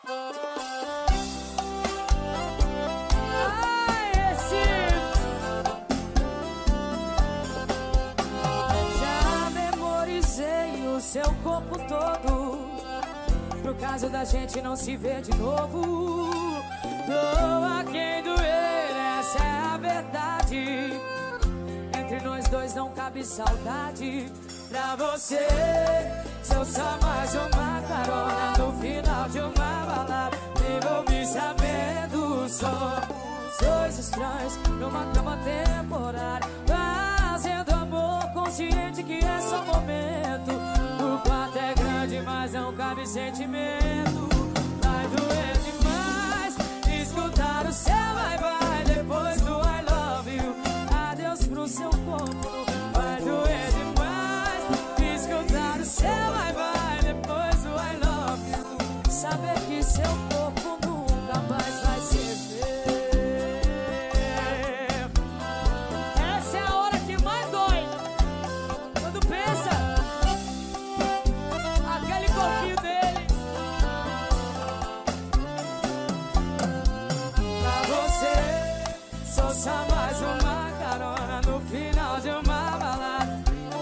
Já memorizei o seu corpo todo, pro caso da gente não se ver de novo. Doa quem doer, essa é a verdade. Entre nós dois não cabe saudade. Pra você, sou só mais uma carona no final de uma balada. Nem vou me sabendo, somos dois estranhos numa cama temporária, fazendo amor consciente que é só momento. O quarto é grande, mas não cabe sentimento. Vai doer demais escutar o seu vai depois do I love you. Adeus pro seu corpo. Vai doer demais escutar o seu vai depois do I love you. Saber que seu corpo nunca mais vai ser meu. Essa é a hora que mais dói. Quando pensa aquele corpinho dele. Pra você, sou só mais uma carona no final de uma balada.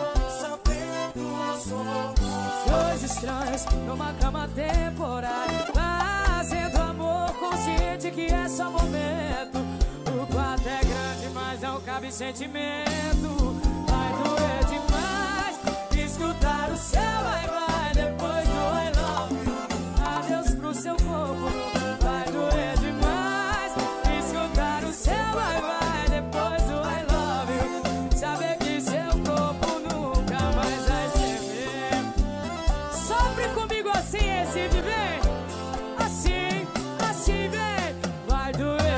Dois estranhos numa cama temporária, fazendo amor consciente que é só momento. O quarto é grande, mas não cabe sentimento. Vai doer demais escutar o seu vai depois do I love you. Adeus pro seu corpo. Vai doer demais escutar o seu vai depois do I love you. Saber que seu corpo nunca mais vai ser meu. Sofre comigo assim, esse viver. Assim, assim vem. Vai doer.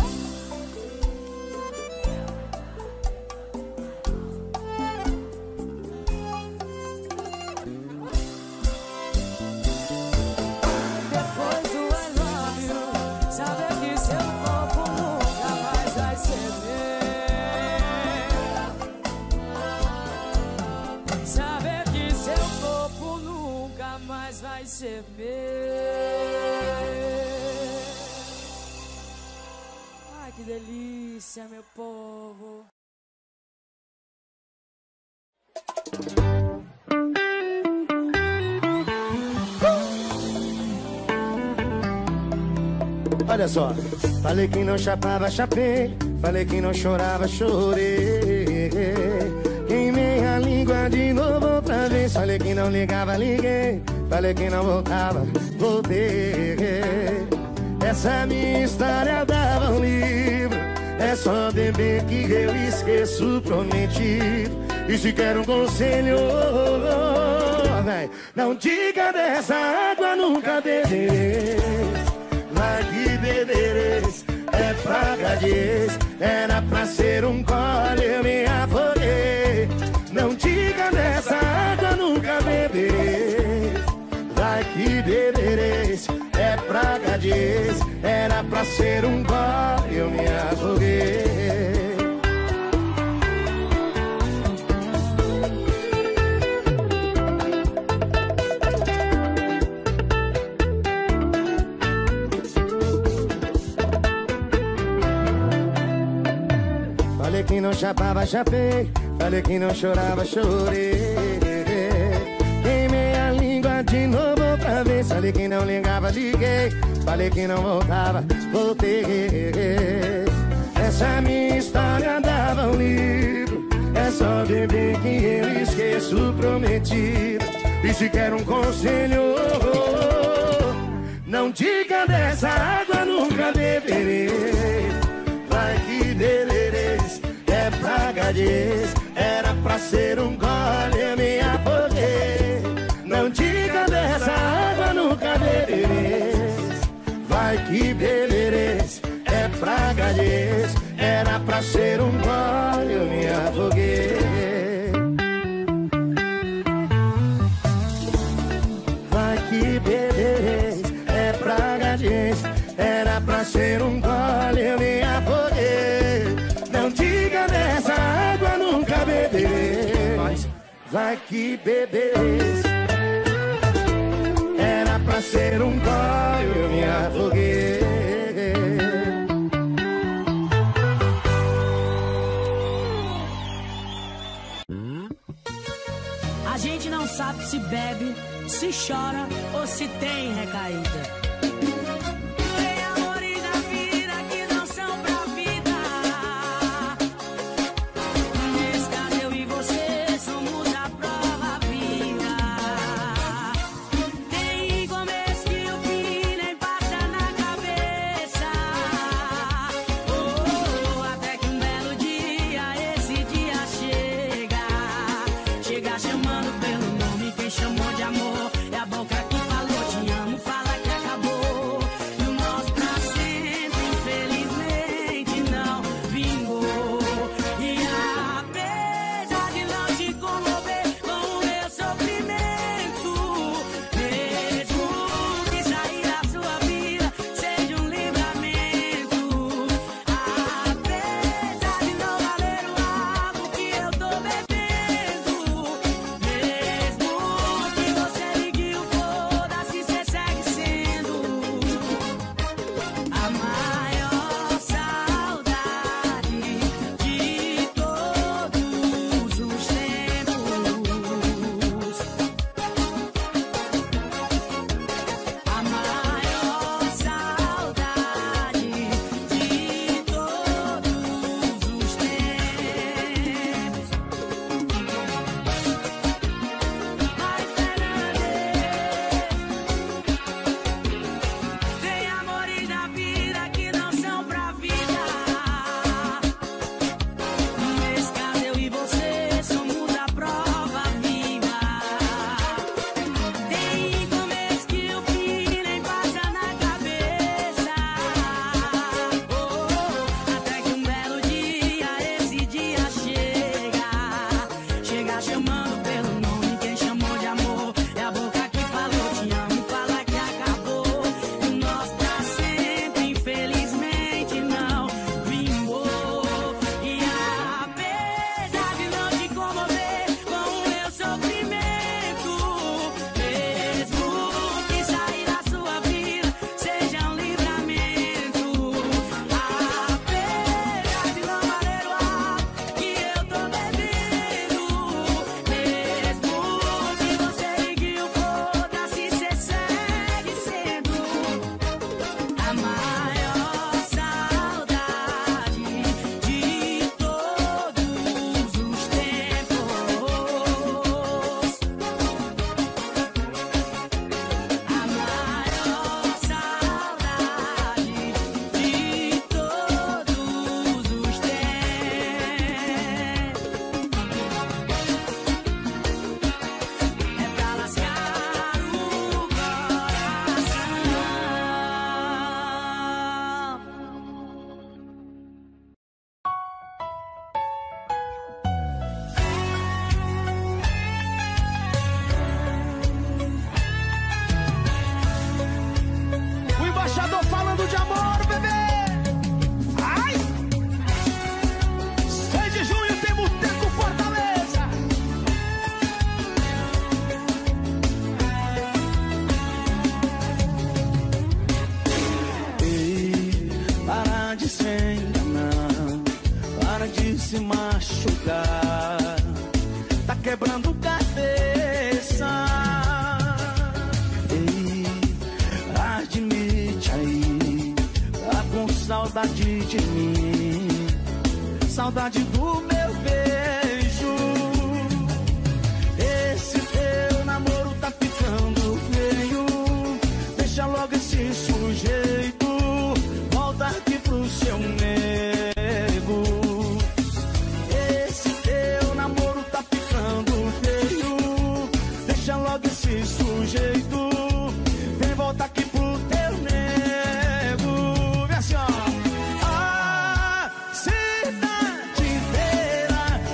Depois do I love you. Saber que seu corpo nunca mais vai ser meu. Saber que seu corpo nunca mais vai ser meu. Ai, que delícia, meu povo. Olha só, falei que não chapava, chapei. Falei que não chorava, chorei. Queimei a língua de novo outra vez. Falei que não ligava, liguei. Falei que não voltava, voltei. Essa minha história dava um livro. É só beber que eu esqueço o prometido. E se quer um conselho, véi, não diga dessa água, nunca beberei. Vai que bebereis, é praga de ex. Era pra ser um gole, eu me afoguei. Não diga dessa água, nunca bebereis. Vai que bebereis, é praga de ex. Era pra ser um gole, eu me afoguei. Falei que não chapava, chapei. Falei que não chorava, chorei. Queimei a língua de novo outra vez. Falei que não ligava, liguei. Falei que não voltava, voltei. Essa minha história dava um livro. É só beber que eu esqueço o prometido. E se quer um conselho, não diga dessa água, nunca beberei. Vai que bebereis, é praga de ex. Era pra ser um gole, eu me afoguei. Não diga dessa água, nunca bebereis. Vai que bebereis, é praga de ex. Era pra ser um gole, eu me afoguei. Vai que bebereis, é praga de ex. Era pra ser um gole, eu me afoguei. Não diga dessa água, nunca beberei. Vai que bebereis, era pra ser um gole, eu me na fogueira. A gente não sabe se bebe, se chora ou se tem recaída. Saudade do meu beijo. Esse teu namoro tá ficando feio. Deixa logo esse sujeito. Volta aqui pro seu nego. Esse teu namoro tá ficando feio. Deixa logo esse sujeito. Vem voltar aqui pro teu nego. Vem assim, ó. A cidade inteira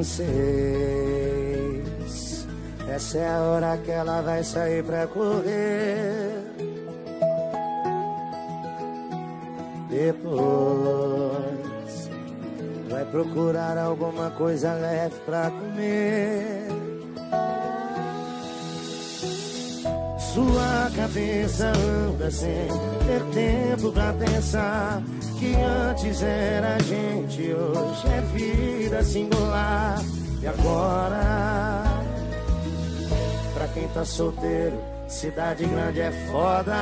6. Essa é a hora que ela vai sair pra correr. Depois vai procurar alguma coisa leve pra comer. Sua cabeça anda sem ter tempo pra pensar que antes era gente, hoje é vida singular. E agora, pra quem tá solteiro, cidade grande é foda.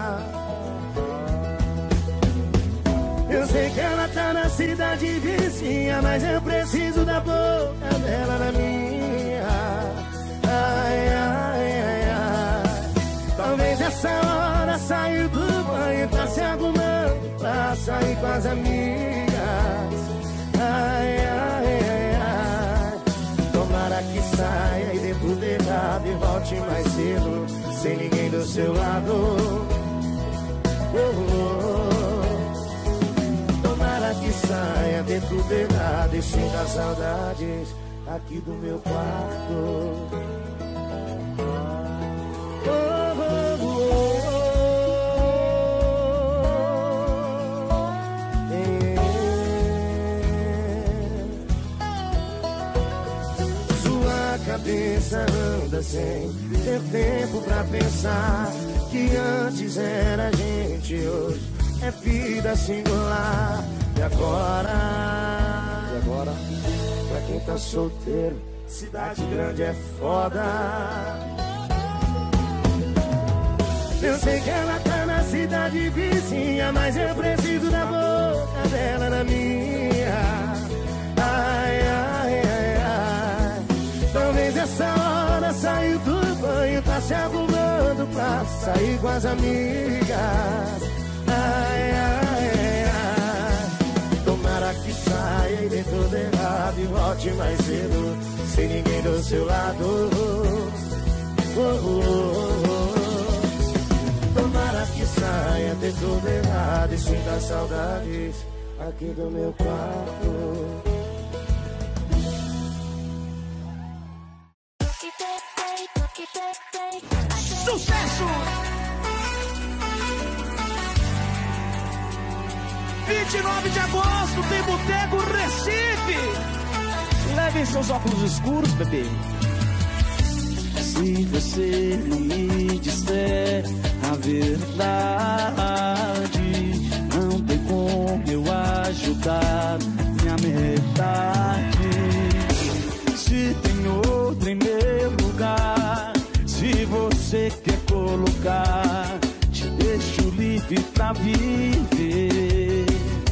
Eu sei que ela tá na cidade vizinha, mas eu preciso da boca dela na minha. Ai, ai, ai, ai. Talvez essa hora saiu do banho, tá se arrumando pra sair com as amigas. Ai, ai, ai, ai. Tomara que saia e dê tudo errado e volte mais cedo, sem ninguém do seu lado. Oh, oh, oh. Tomara que saia, dê tudo errado e sinta saudades aqui do meu quarto. Oh, oh, oh, oh. Sua cabeça anda sem ter tempo pra pensar que antes era gente, hoje é vida singular. E agora, pra quem tá solteiro, cidade grande é foda. Eu sei que ela tá na cidade vizinha, mas eu preciso da boca dela na minha. Ai, ai, ai, ai. Talvez essa hora saiu do banho, tá se arrumando pra sair com as amigas. Ai, ai, ai. Tomara que saia e dê tudo errado e volte mais cedo, sem ninguém do seu lado. Oh, oh, oh, oh. Tomara que saia, dê tudo errado e sinta saudades aqui do meu quarto. Sucesso! 29 de agosto tem Boteco Recife. Levem seus óculos escuros, bebê. Se você não me disser a verdade, não tem como eu ajudar minha metade. Se tem outro em meu lugar, se você quer colocar, te deixo livre pra viver.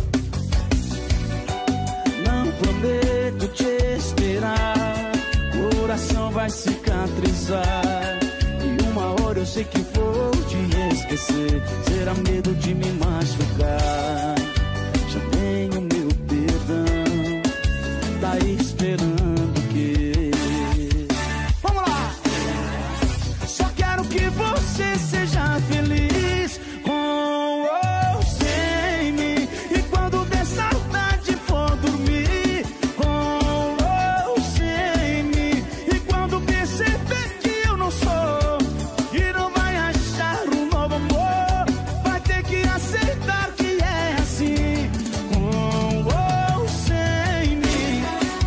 Não prometo te esperar, coração vai cicatrizar. E uma hora eu sei que vou te esquecer, será medo de me machucar. Já tenho meu perdão, tá esperando o quê? Vamos lá! Só quero que você seja feliz com ou sem mim. E quando der saudade for dormir com ou sem mim. E quando perceber que eu não sou e não vai achar um novo amor, vai ter que aceitar que é assim, com ou sem mim.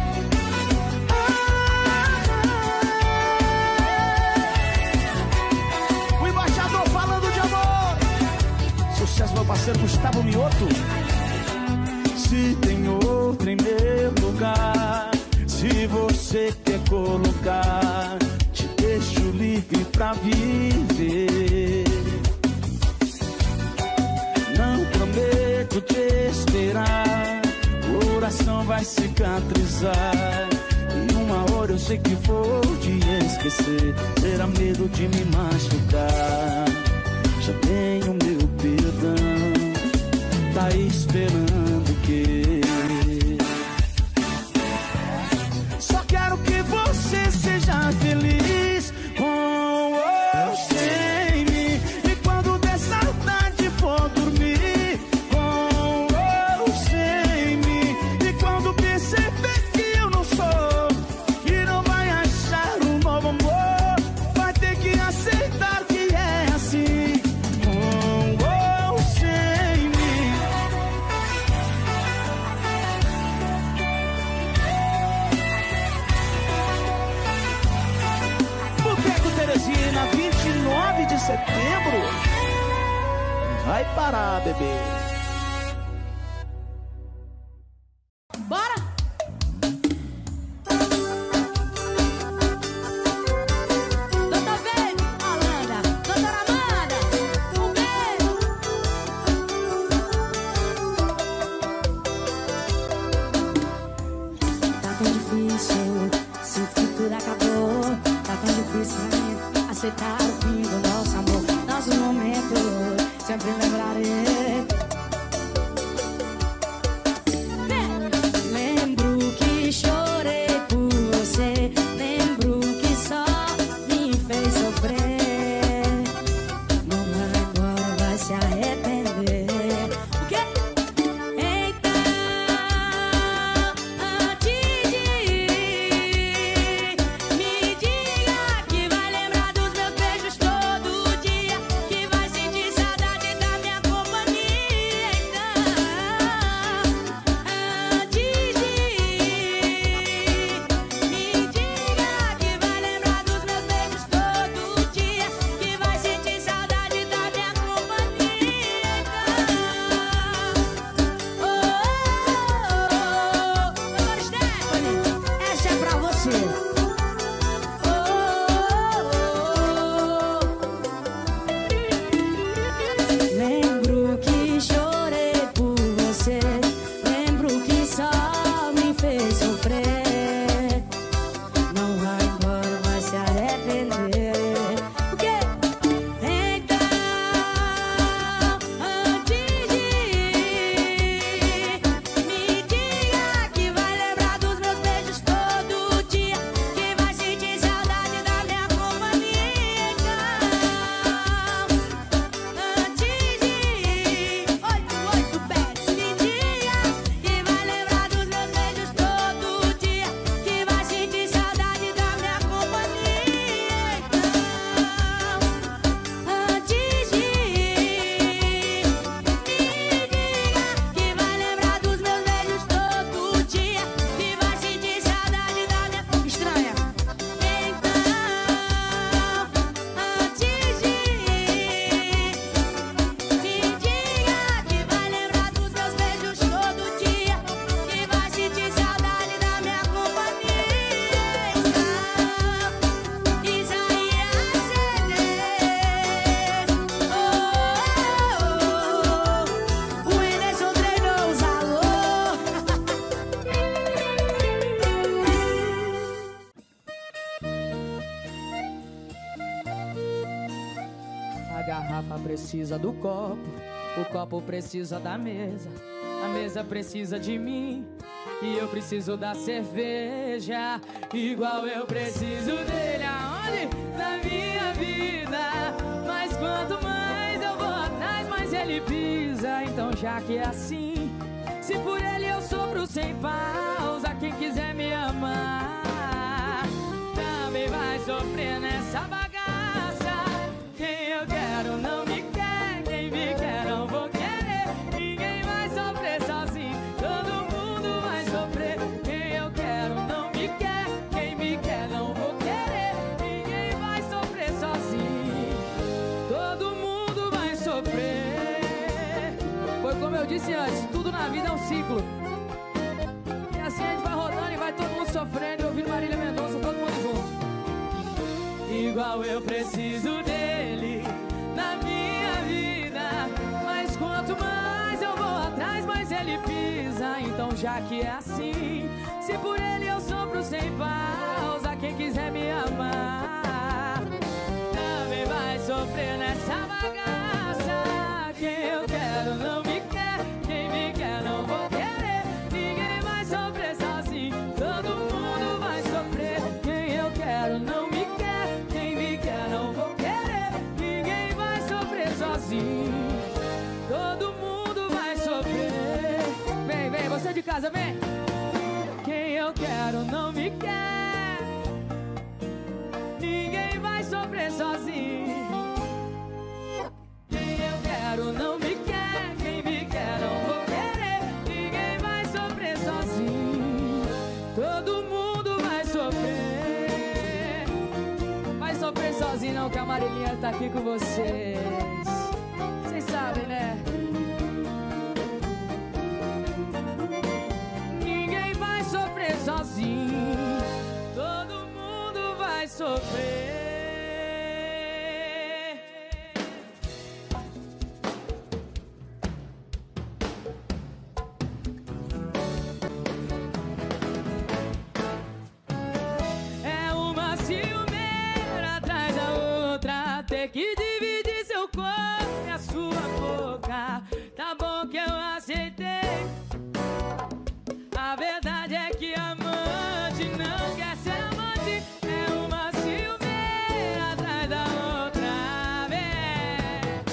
O embaixador falando de amor. Sucesso, meu parceiro Gustavo Mioto. Se tem outro em meu lugar, se você quer colocar, te deixo livre pra viver. Não prometo te esperar, coração vai cicatrizar. E uma hora eu sei que vou te esquecer, será medo de me machucar. Já tenho meu perdão, tá esperando o quê? Só quero que você seja feliz com ou sem mim. E quando der saudade for dormir com ou sem mim. E quando perceber que eu não sou 9 de setembro. Vai parar, bebê. Bora! Doutor Verde, Holanda, doutora Amanda, um beijo. Tá tão difícil, se tudo acabou. Tá tão difícil pra mim aceitar o fim do nosso amor. Nossos momentos, sempre lembrarei. Lembro que chorei por você. Lembro que só me fez sofrer. Não vai embora, vai se arrepender. O quê? Então, antes de ir, me diga que vai lembrar dos meus beijos todo dia, que vai sentir saudade da minha companhia. Então, antes de ir, me diga que vai lembrar dos meus beijos todo dia, que vai sentir saudade da minha companhia. Doutora Stephanie, essa é pra você. Lembro que chorei por você. Lembro que só me fez sofrer. Não vai embora, vai se arrepender. O quê? Então, antes de ir, me diga que vai lembrar dos meus beijos todo dia, que vai sentir saudade da minha companhia. Então, antes de ir, 88 pés, me diga que vai lembrar dos meus beijos todo dia, que vai sentir saudade da minha companhia. Então, antes de ir, me diga que vai lembrar dos meus beijos todo dia, que vai sentir saudade da minha estranha. Então, antes de ir, me diga que vai lembrar dos meus beijos todo dia, que vai sentir saudade da minha companhia. Então, Isaías CD, o Whindersson treinou os alô. A garrafa precisa do copo, o copo precisa da mesa, a mesa precisa de mim e eu preciso da cerveja, igual eu preciso dele. Aonde? Na minha vida. Mas quanto mais eu vou atrás, mais ele pisa. Então já que é assim, se por ele eu sofro sem pausa, quem quiser me amar também vai sofrer nessa bagaça. Quem eu quero não me quer, quem me quer não vou querer. Ninguém vai sofrer sozinho, todo mundo vai sofrer. Quem eu quero não me quer, quem me quer não vou querer. Ninguém vai sofrer sozinho, todo mundo vai sofrer. Foi como eu disse antes, tudo na vida é um ciclo. E assim a gente vai rodando e vai todo mundo sofrendo e ouvindo Marília Mendonça, todo mundo junto. Igual eu preciso dele na minha vida. Mas quanto mais eu vou atrás, mais ele pisa. Então já que é assim, se por ele eu sofro sem pausa, quem quiser me amar também vai sofrer nessa bagaça. Quem eu quero não me quer, quem me quer não vou querer. Ninguém vai sofrer sozinho, todo mundo vai sofrer. Quem eu quero não me quer, quem me quer não vou querer. Ninguém vai sofrer sozinho, todo mundo vai sofrer. Vem, vem, você de casa, vem. Quem eu quero não me quer, ninguém vai sofrer sozinho. Quem eu quero não me quer, quem me quer não vou querer. Ninguém vai sofrer sozinho, todo mundo vai sofrer. Vai sofrer sozinho, não, que a Marilinha tá aqui com vocês. Vocês sabem, né? Ninguém vai sofrer sozinho, todo mundo vai sofrer. É uma ciumeira atrás da outra, ter que dividir seu corpo e a sua boca. Tá bom que eu aceitei. A verdade é que amante não quer ser amante. É uma ciumeira atrás da outra vez.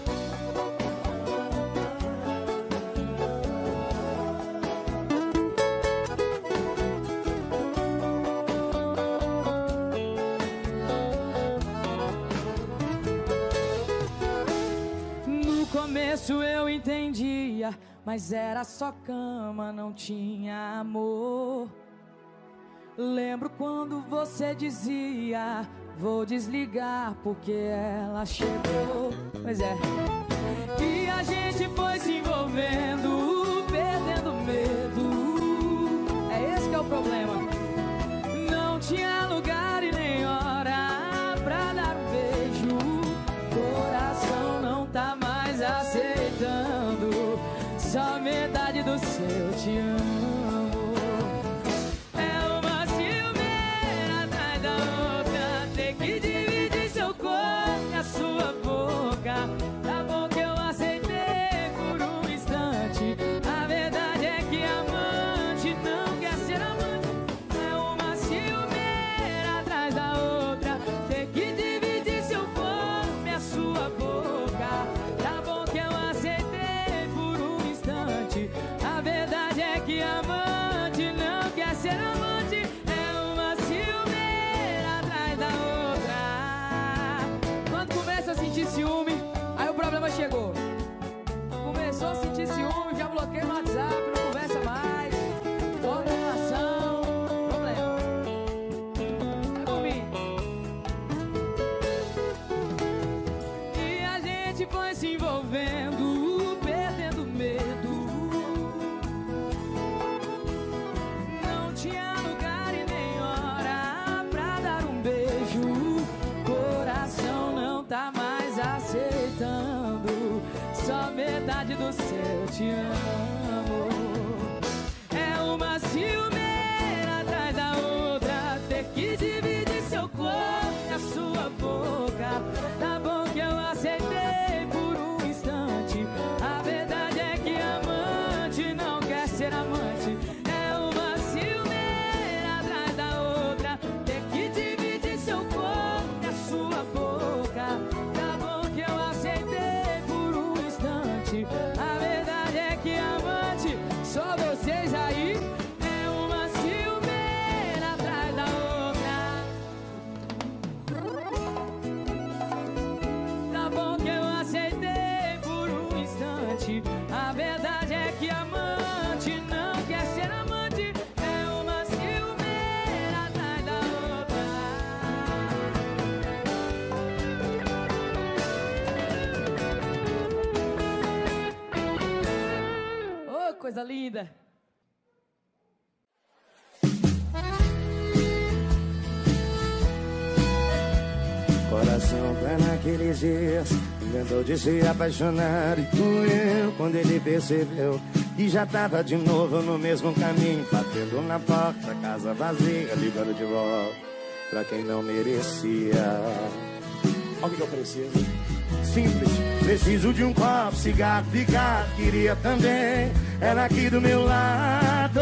No começo eu entendia, mas era só cama, não tinha amor. Lembro quando você dizia: vou desligar porque ela chegou. Pois é. E a gente foi se envolvendo, perdendo medo. É esse que é o problema. Não tinha lugar e nem hora pra dar um beijo. Coração não tá mais aceitando só metade do seu te amo. É uma ciumeira atrás da outra, ter que dividir seu corpo e a sua boca. Tá bom que eu aceitei por um instante. A verdade é que amante não quer ser amante. É uma ciumeira atrás da outra, ter que dividir seu corpo e a sua boca. Tá bom que eu aceitei por um instante. A verdade é que amante não quer ser amante. É uma ciumeira atrás da outra. Quando começa a sentir ciúme, aí o problema chegou. Começou a sentir ciúme, já bloqueia no WhatsApp, não conversa mais, volta a relação, problema. É comigo. E a gente foi se envolvendo, perdendo medo. Não tinha lugar e nem hora pra dar um beijo. Coração não tá mais aceitando só metade do seu te amo. É uma ciumeira atrás da outra, ter que dividir seu corpo e a sua boca. Tá bom que eu aceitei por um instante. A verdade é que amante não quer ser amante. É uma ciumeira atrás da outra, ter que dividir seu corpo e a sua boca. Tá bom que eu aceitei por um instante. A verdade é que amante, só vocês aí. É uma ciumeira atrás da outra. Tá bom que eu aceitei por um instante. A verdade é que amante não quer ser amante. É uma ciumeira atrás da outra. Oh, coisa linda. Coração pra naqueles dias inventou de se apaixonar. E doeu quando ele percebeu que já tava de novo no mesmo caminho, batendo na porta, casa vazia, ligando de volta pra quem não merecia. Olha o que eu preciso. Simples, preciso de um copo, cigarro, picar. Queria também, ela aqui do meu lado.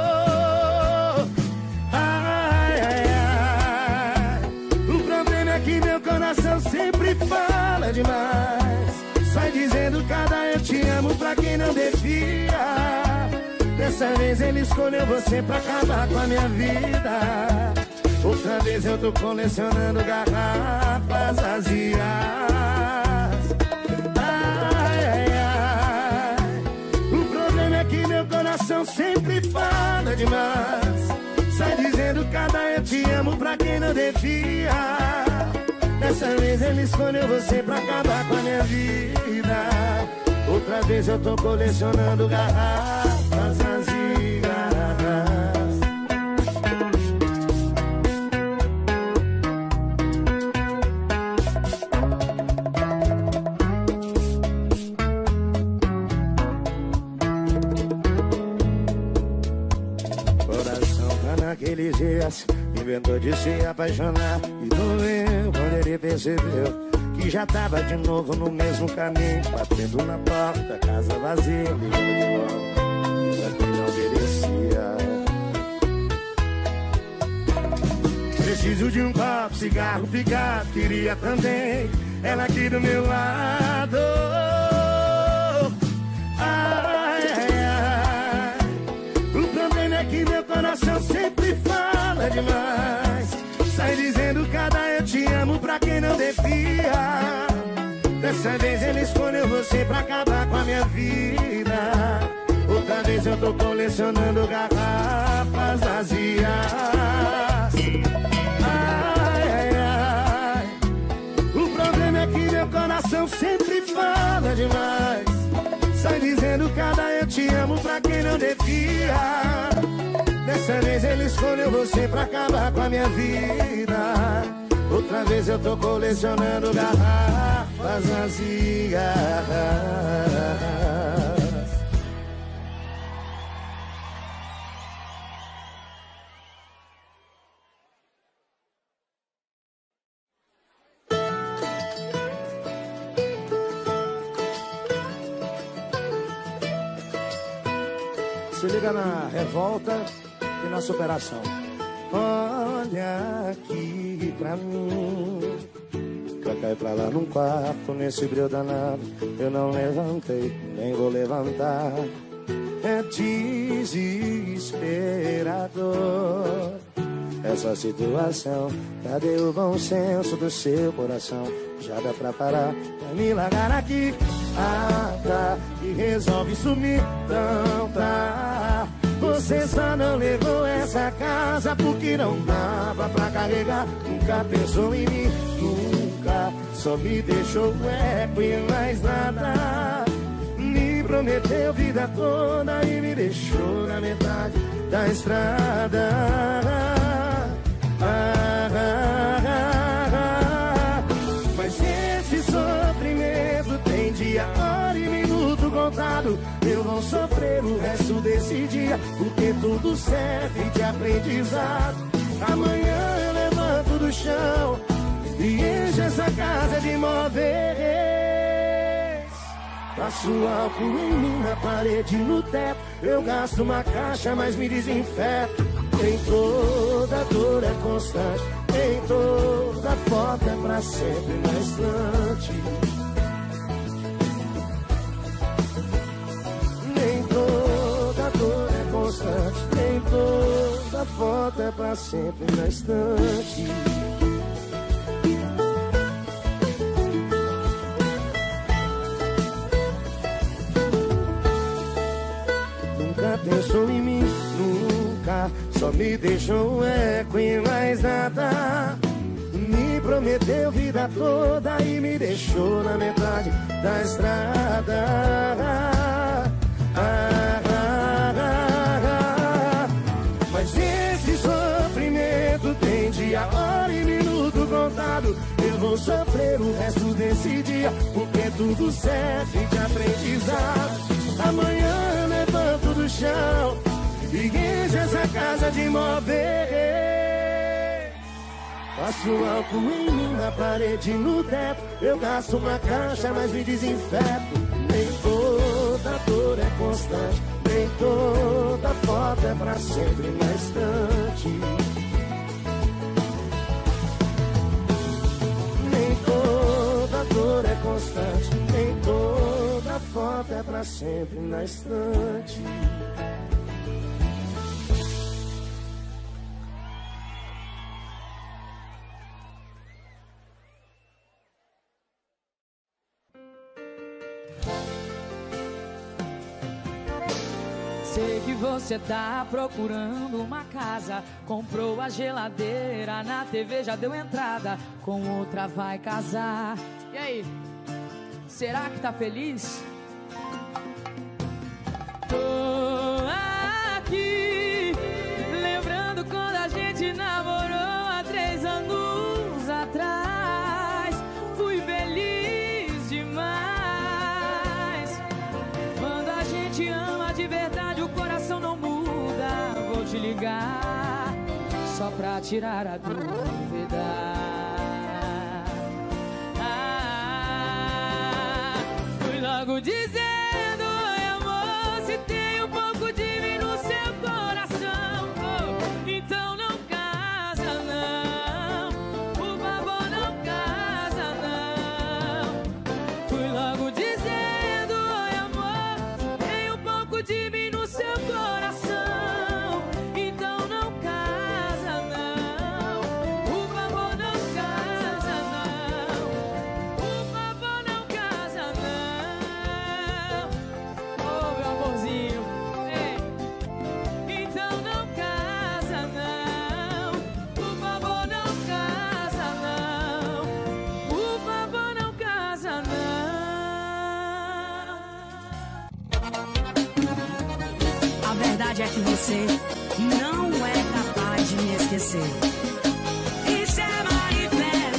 Ai, ai, ai. O problema é que meu coração sempre fala demais. Sai dizendo cada eu te amo pra quem não devia. Dessa vez ele escolheu você pra acabar com a minha vida. Outra vez eu tô colecionando garrafas vazias. Ai, ai, ai. O problema é que meu coração sempre fala demais. Sai dizendo cada eu te amo pra quem não devia. Dessa vez ele escolheu você pra acabar com a minha vida. Outra vez eu tô colecionando garrafas vazias. Coração tá naqueles dias, inventou de se apaixonar. E doeu quando ele percebeu que já tava de novo no mesmo caminho, batendo na porta, casa vazia, ligando de volta, pra quem não merecia. Preciso de um copo, cigarro picado, queria também ela aqui do meu lado. Ai, ai, ai. O problema é que meu coração sempre fala demais. Sai dizendo cada eu te amo pra quem não devia. Dessa vez ele escolheu você pra acabar com a minha vida. Outra vez eu tô colecionando garrafas vazias. Ai, ai, ai. O problema é que meu coração sempre fala demais. Sai dizendo cada eu te amo pra quem não devia. Dessa vez ele escolheu você pra acabar com a minha vida. Outra vez eu tô colecionando garrafas vazias. Se liga na revolta e na superação. Olha aqui pra mim, pra cá e pra lá num quarto, nesse brilho danado. Eu não levantei, nem vou levantar. É desesperador essa situação. Cadê o bom senso do seu coração? Já dá pra parar, vai me largar aqui. Ah, tá, e resolve sumir. Então tá, você só não levou essa casa porque não dava pra carregar. Nunca pensou em mim, nunca. Só me deixou eco e mais nada. Me prometeu vida toda e me deixou na metade da estrada. Mas esse sofrimento tem dia, hora e minuto contado. Eu vou sofrer o resto desse dia, porque tudo serve de aprendizado. Amanhã eu levanto do chão e encho essa casa de móveis. Passo álcool em mim, na parede, no teto. Eu gasto uma caixa, mas me desinfeto. Em toda dor é constante, em toda foto é pra sempre na estante. Nem toda dor é constante, nem toda foto é pra sempre na estante. Nunca pensou em mim, nunca. Só me deixou eco e mais nada. Me prometeu vida toda e me deixou na metade da estrada. Mas esse sofrimento tem dia, hora e minuto contado. Eu vou sofrer o resto desse dia, porque tudo serve de aprendizado. Amanhã eu levanto do chão e encho essa casa de móveis. Passo álcool em mim, na parede, no teto. Eu gasto uma caixa, mas me desinfeto. Nem toda dor é constante, nem toda foto é pra sempre na estante. Nem toda dor é constante, nem toda foto é pra sempre na estante. Sei que você tá procurando uma casa, comprou a geladeira, na TV já deu entrada, com outra vai casar. E aí, será que tá feliz? Tô aqui, lembrando quando a gente namorou há 3 anos atrás. Fui feliz demais. Quando a gente ama de verdade, o coração não muda. Vou te ligar só pra tirar a dúvida. Fui logo dizendo: oi amor, se tem um pouco de mim no seu coração, então não casa não, por favor não casa não. Fui logo dizendo: oi amor, se tem um pouco de mim no seu coração, então não casa não, por favor não casa não, por favor não casa não. Oh meu amorzinho, então não casa não, por favor não casa não, por favor não casa não. A verdade é que você não é capaz de me esquecer. Isso é Mari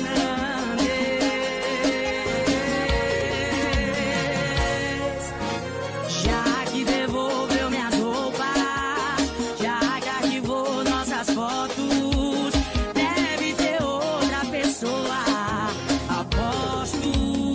Fernandes. Já que devolveu minhas roupas, já que arquivou nossas fotos, deve ter outra pessoa, aposto.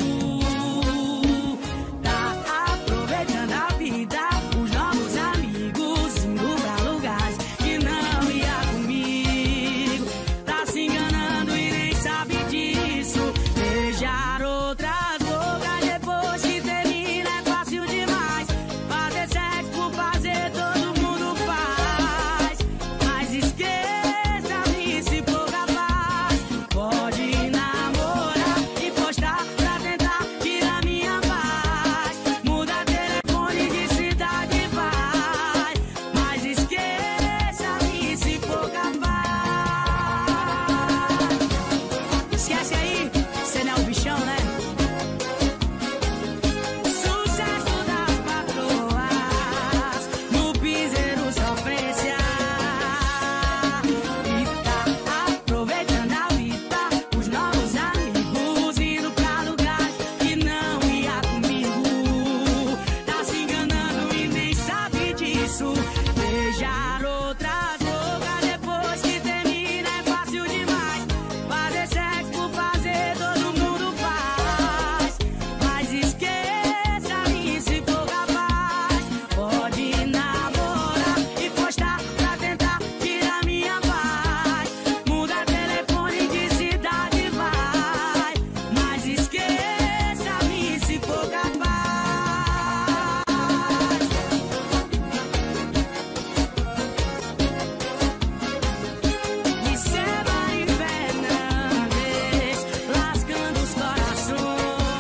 Tá aproveitando a vida, os novos amigos, indo pra lugares que não ia comigo. Tá se enganando e nem sabe disso. Beijar outras bocas depois que termina é fácil demais. Fazer sexo por fazer todo mundo faz. Mas esqueça-me se for capaz. Pode namorar e postar pra tentar tirar minha paz. Muda telefone de cidade, vai. Mas esqueça-me se for capaz. Esquece aí, cê não é o bichão, né? Sucesso das patroas, no piseiro sofrência. E tá aproveitando a vida, os novos amigos, indo pra lugares que não ia comigo. Tá se enganando e nem sabe disso. Beijar outras bocas depois que termina é fácil demais. Fazer sexo por fazer todo mundo faz. Mas esqueça-me se for capaz. Pode namorar e postar pra tentar tirar minha paz. Muda telefone de cidade, vai. Mas esqueça-me se for capaz. Isso é Mari Fernandes, lascando os corações.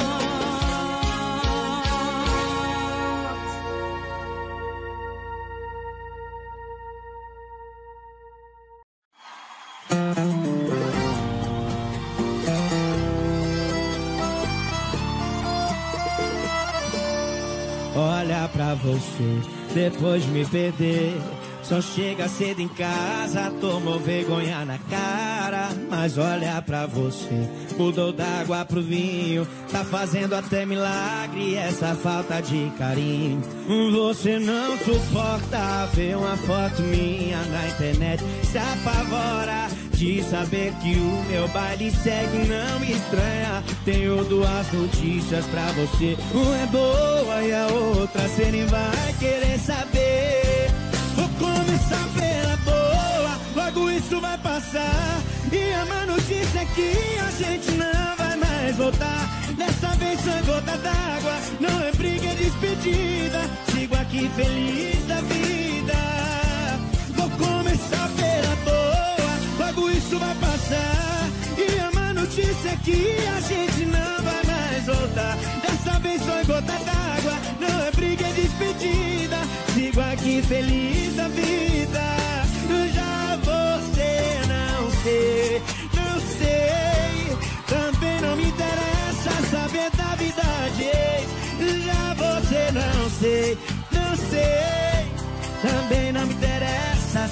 Olha pra você, depois de me perder. Só chega cedo em casa, tomou vergonha na cara. Mas olha pra você, mudou da água pro vinho. Tá fazendo até milagre essa falta de carinho. Você não suporta ver uma foto minha na internet. Se apavora de saber que o meu baile segue, não me estranha. Tenho 2 notícias pra você. Uma é boa e a outra cê nem vai querer saber. Vou começar pela boa, logo isso vai passar. E a má notícia é que a gente não vai mais voltar. Dessa vez foi gota d'água, não é briga, é despedida. Sigo aqui feliz da vida. Vou começar pela boa, logo isso vai passar. E a má notícia é que a gente não vai mais voltar. Dessa vez foi gota d'água, não é briga, é despedida. Sigo aqui feliz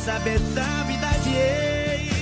saber da vida de ex.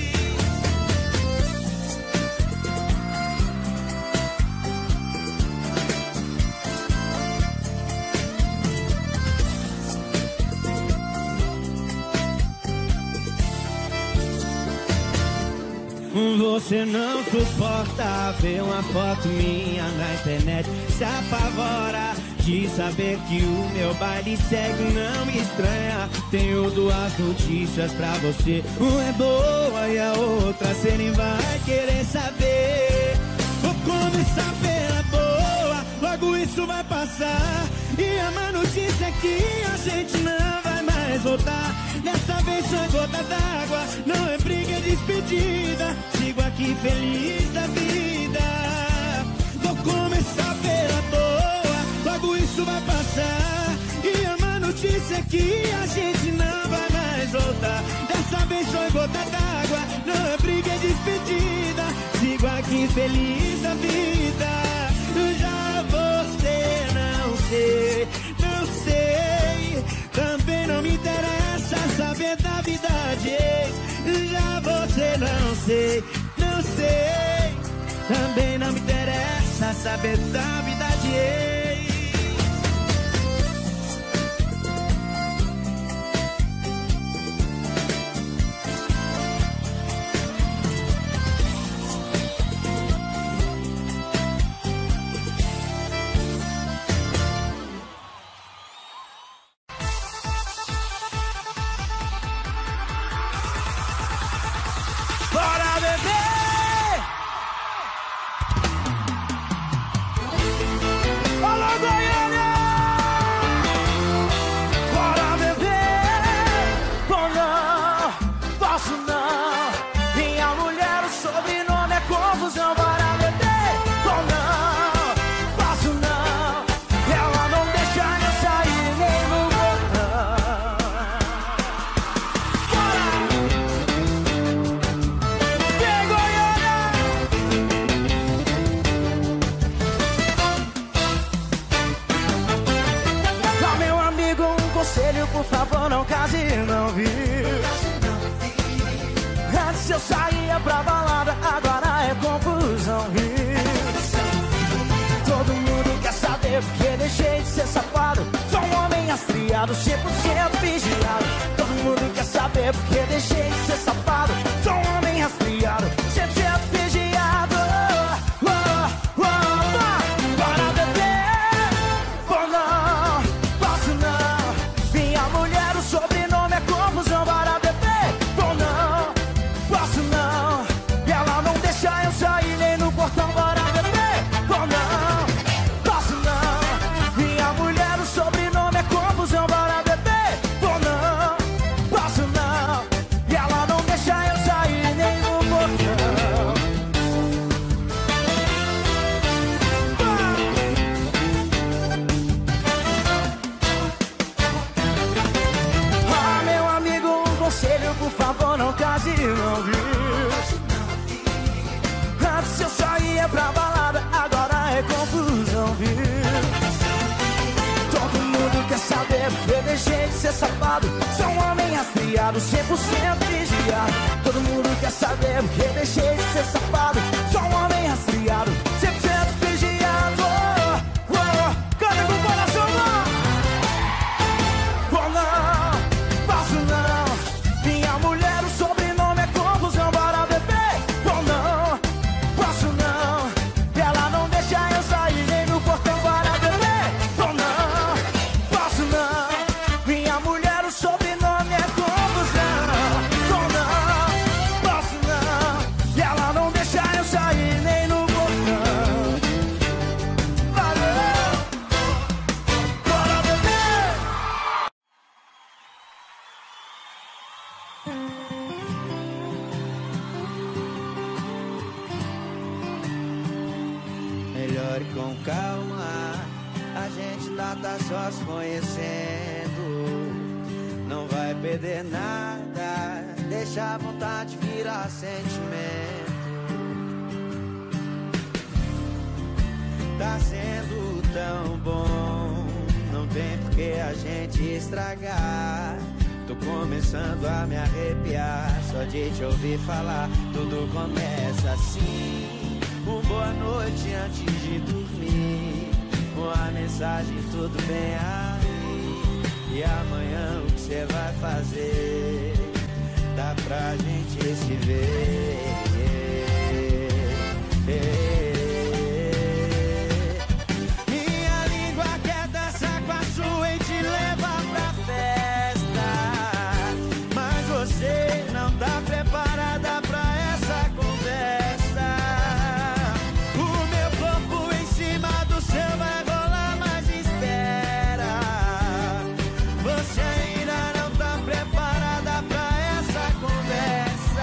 Você não suporta ver uma foto minha na internet, se apavora de saber que o meu baile segue, não me estranha. Tenho duas notícias pra você, uma é boa e a outra cê nem vai querer saber. Vou começar pela boa, logo isso vai passar. E a má notícia é que a gente não vai mais voltar. Dessa vez foi gota d'água, não é briga, é despedida. Sigo aqui feliz da vida. Vou começar pela boa, logo isso vai passar. E a má notícia é que a gente não vai mais voltar. Dessa vez foi gota d'água, não é briga, é despedida. Sigo aqui feliz da vida. Já você não sei, não sei. Também não me interessa saber da vida de ex. Já você não sei, não sei. Também não me interessa saber da vida de ex. Bora beber! Alô, Goiânia! Bora beber! Bom, não, posso não. Minha mulher, o sobrenome é confusão. Bora beber! Bom, não, posso não. Ela não deixa eu sair nem no botão. Conselho, por favor, não case, não vi. Antes eu saía pra balada, agora é confusão, vi. Todo mundo quer saber porque deixei de ser safado. Sou um homem rastreado, 100% vigiado. Todo mundo quer saber porque deixei de ser safado. Sou um homem rastreado, 100% vigiado. Bora beber, bom não, posso não. Minha mulher, o sobrenome é confusão. Bora beber, bom não, posso não. Ela não deixa eu sair nem no portão. Bora beber, bom não, posso não. Minha mulher, o sobrenome é confusão. Bora beber, bom não, posso não. E ela não deixa eu sair nem no portão. Ah, meu amigo, um conselho, por favor, não case, não viu? Antes eu saía pra balada, agora é confusão, viu? Todo mundo quer saber porque deixei de ser safado. Sou um homem rastreado, 100% vigiado. Todo mundo quer saber porque deixei de ser safado. Sou um homem rastreado, 100% vigiado. Canta com o coração, não. Bom não, posso não. Minha mulher, o sobrenome é confusão. Bora beber, bom não, posso não. Ela não deixa eu sair nem no portão. Bora beber, bom não, posso não. Minha mulher, o sobrenome é confusão. Bom não, posso não. E ela não deixa eu sair nem no portão. Valeu, bora beber. Melhor e com calma, a gente ainda tá só se conhecendo. Não vai perder nada, deixa a vontade virar sentimento. Tá sendo tão bom, não tem por que a gente estragar. Tô começando a me arrepiar só de te ouvir falar. Tudo começa assim, boa noite antes de dormir, uma mensagem, tudo bem aí? E amanhã o que você vai fazer? Dá pra gente se ver. Minha língua quer dançar com a sua e te levar pra festa, mas você não tá preparada pra essa conversa. O meu corpo em cima do seu vai rolar, mas espera, você ainda não tá preparada pra essa conversa.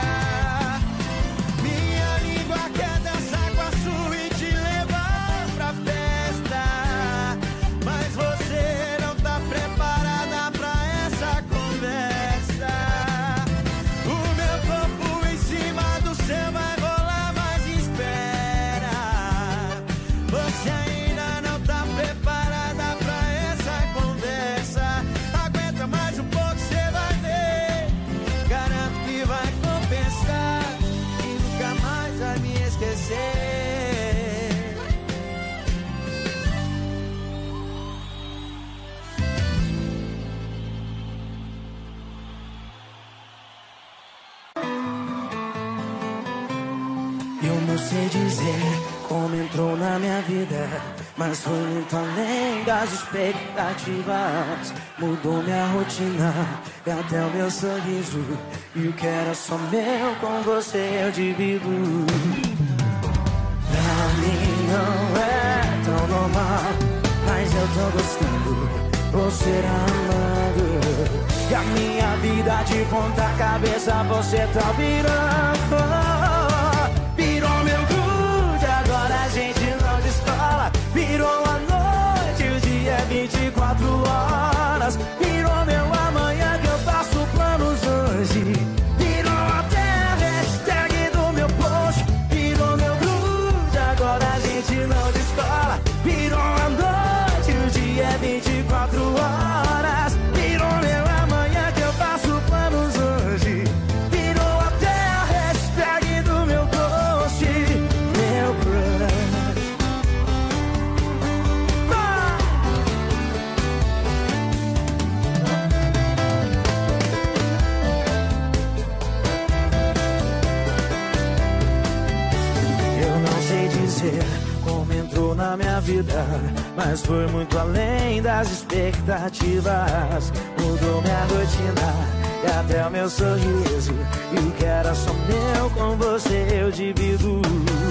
Minha língua quer dançar com a sua e te levar pra festa, mas você não tá preparada pra essa conversa. O meu corpo em cima do seu vai rolar, mas espera, você ainda não tá preparada pra essa conversa. Aguenta mais um pouco, você vai ver, garanto que vai compensar e nunca mais vai me esquecer. Eu não sei dizer como entrou na minha vida, mas foi muito além das expectativas. Mudou minha rotina e até o meu sorriso, e o que era só meu com você eu divido. Pra mim não é tão normal, mas eu tô gostando, você amando. E a minha vida de ponta cabeça você tá virando. Virou meu grude, agora a gente não descola. Virou a noite, o dia é 24 horas. Virou meu amanhã que eu faço planos hoje. Virou até a hashtag do meu post. Virou meu grude, agora a gente não descola. Virou a noite, o dia é 24 horas. Virou meu amanhã que eu faço planos hoje. Virou até a hashtag do meu post. Meu crush. Eu não sei dizer como entrou na minha vida, mas foi muito além das expectativas. Mudou minha rotina e até o meu sorriso, e o que era só meu com você eu divido.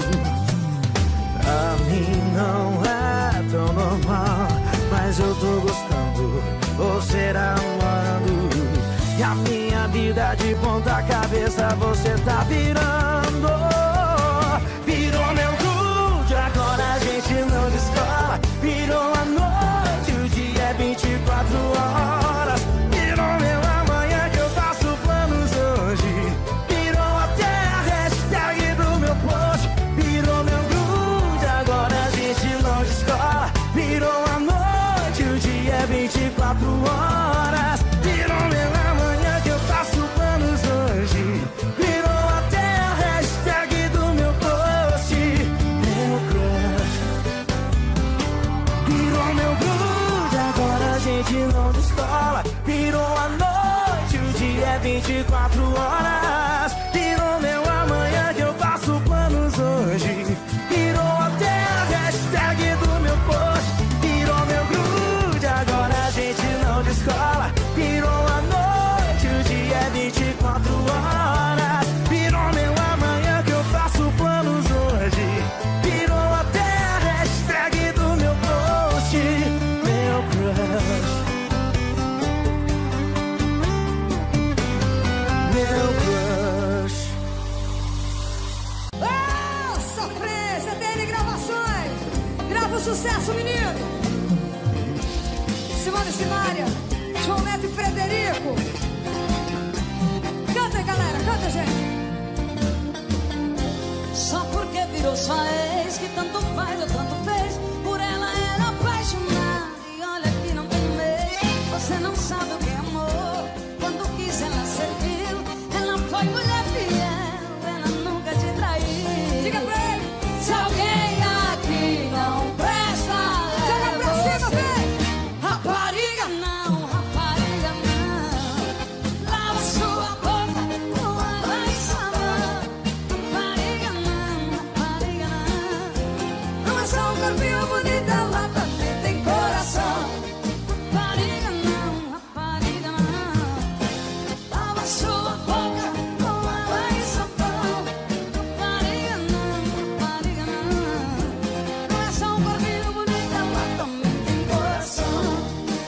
Pra mim não é tão normal, mas eu tô gostando, você amando. E a minha vida de ponta cabeça você tá virando. Virou meu grude, agora a gente não descola. Virou a noite, o dia é 24 horas. Virou meu amanhã que eu faço planos hoje. Virou até a hashtag do meu post. Virou meu grude, agora a gente não descola. Virou a noite, o dia é 24 horas. Virou meu amanhã que eu faço planos hoje. Virou até a hashtag do meu post. Meu crush. Virou meu grude, agora a gente não descola. Virou a noite, o dia é 24 horas. Virou meu amanhã que eu faço planos hoje. Virou até a hashtag do meu post. Virou meu grude, agora a gente não descola. Virou a noite, o dia é 24 horas. Virou meu amanhã que eu faço planos hoje. Virou até a hashtag do meu post. Meu crush. Meu crush. foi mulher fiel, ela nunca te traiu. Diga pra ele. Se alguém aqui não presta, joga pra cima, vem. Rapariga não, rapariga não. Lava sua boca com água e sabão. Rapariga não, rapariga não. Não é só um corpinho bonito, ela também tem coração. Rapariga não, rapariga não. Lava sua boca com água e sabão. Rapariga não, rapariga não. Não é só um corpinho bonito, ela também tem coração.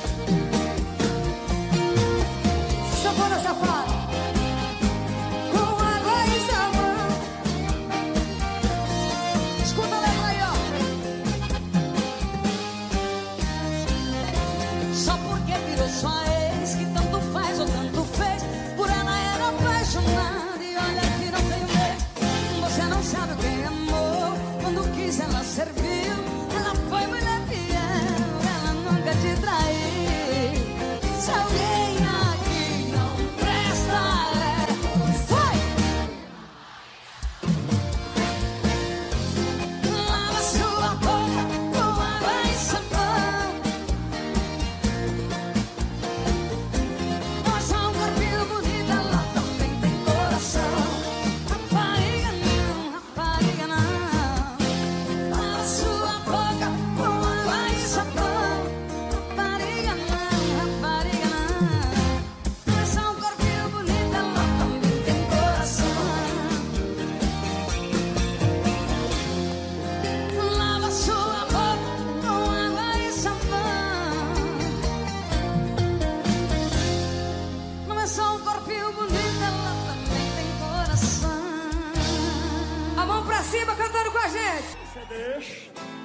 Safona, safada, com água e sabão. Escuta a letra aí, ó. Só porque virou sua ex, que tanto faz ou tanto fez, por ela era apaixonada e olha que não tem vez. Você não sabe o que é amor, quando quis ela serviu. Ela foi mulher fiel, ela nunca te traiu. Se alguém aqui não presta, foi. Lava sua boca com água e sabão. Nós somos um corpinho bonito, ela também tem coração. Rapariga não, rapariga não. Lava sua boca com água e sabão. Rapariga não, rapariga não. Nós somos um corpinho bonito, ela também tem coração. Lava sua boca com água e sabão. Não é só um corpinho bonito, ela também tem coração. A mão pra cima cantando com a gente. Você deixa.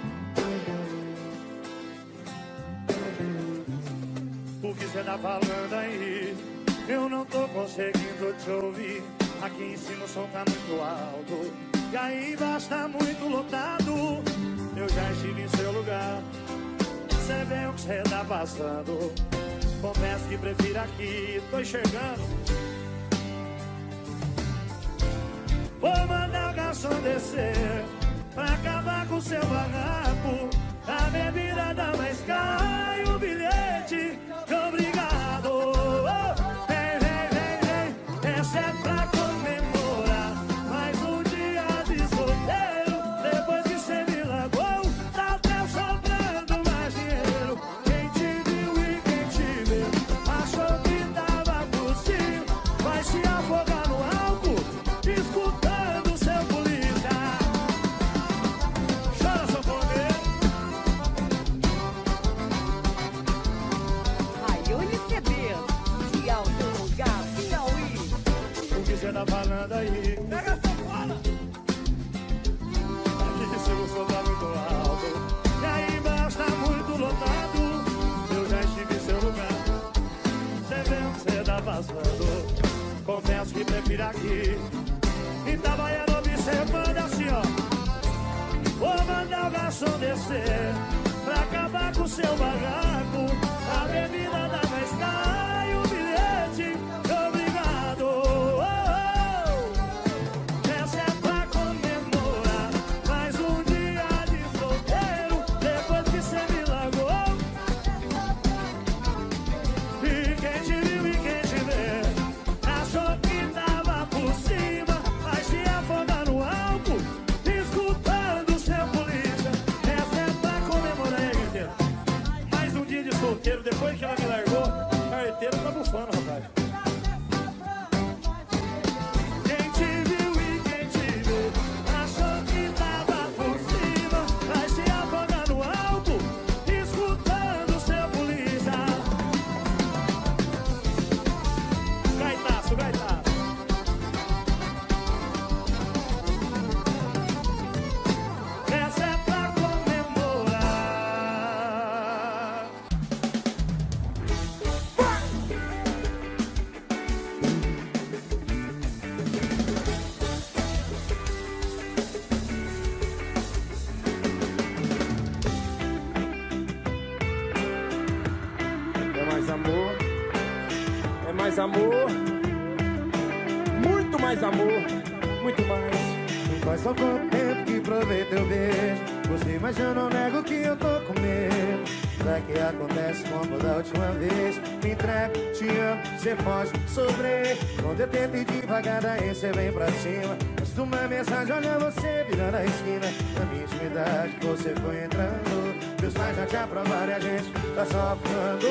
O que você tá falando aí? Eu não tô conseguindo te ouvir. Aqui em cima o som tá muito alto e aí embaixo tá muito lotado. Eu já estive em seu lugar. Você vê o que você tá passando. Confesso que prefiro aqui, tô enxergando. Vou mandar o garçom descer pra acabar com seu barraco. A bebida dá mais caro e o bilhete de obrigado. Vem, vem, vem, vem. Essa é pra comemorar mais um dia de solteiro. Depois que você me largou, tá até sobrando mais dinheiro. Quem te viu e quem te vê achou que tava por cima. Vai se afogar no álcool, escutando seu polícia. Chora, sanfoneiro. Raione CDs, de algum lugar, Piauí. O que você tá falando aí? Pega essa bola! Aqui seu som tá muito alto e aí embaixo tá muito lotado. Eu já estive em seu lugar. Você vê o que você tá passando. Confesso que prefiro aqui. Itabaiana observando assim, ó. Vou mandar o garçom descer pra acabar com seu barraco. A bebida dá mais caro e o bilhete obrigado. Essa é pra comemorar mais um dia de solteiro. Depois que você me largou. E quem te viu e quem te vê achou que tava por cima. Vai se afogar no álcool, escutando seu polícia. Essa é pra comemorar, hein, carteiro? Mais um dia de solteiro, depois que ela me largou. Carteiro tá bufando, rapaz. Quem te viu e quem te vê achou que tava por cima. Vai se afogar no álcool, escutando seu polícia. Gaitaço, gaitaço. Essa é pra comemorar. É mais amor, é mais amor, muito mais amor, muito mais. Faz só pouco tempo que provei teu beijo. Gostei, mas eu não nego que eu tô com medo. Será que acontece como da última vez? Me entrego, te amo, cê foge, sobrei. Quando eu tento ir devagar, daí cê vem pra cima. Manda uma mensagem, olha você virando a esquina. Na minha intimidade você foi entrando. Meus pais já te aprovaram e a gente tá só ficando.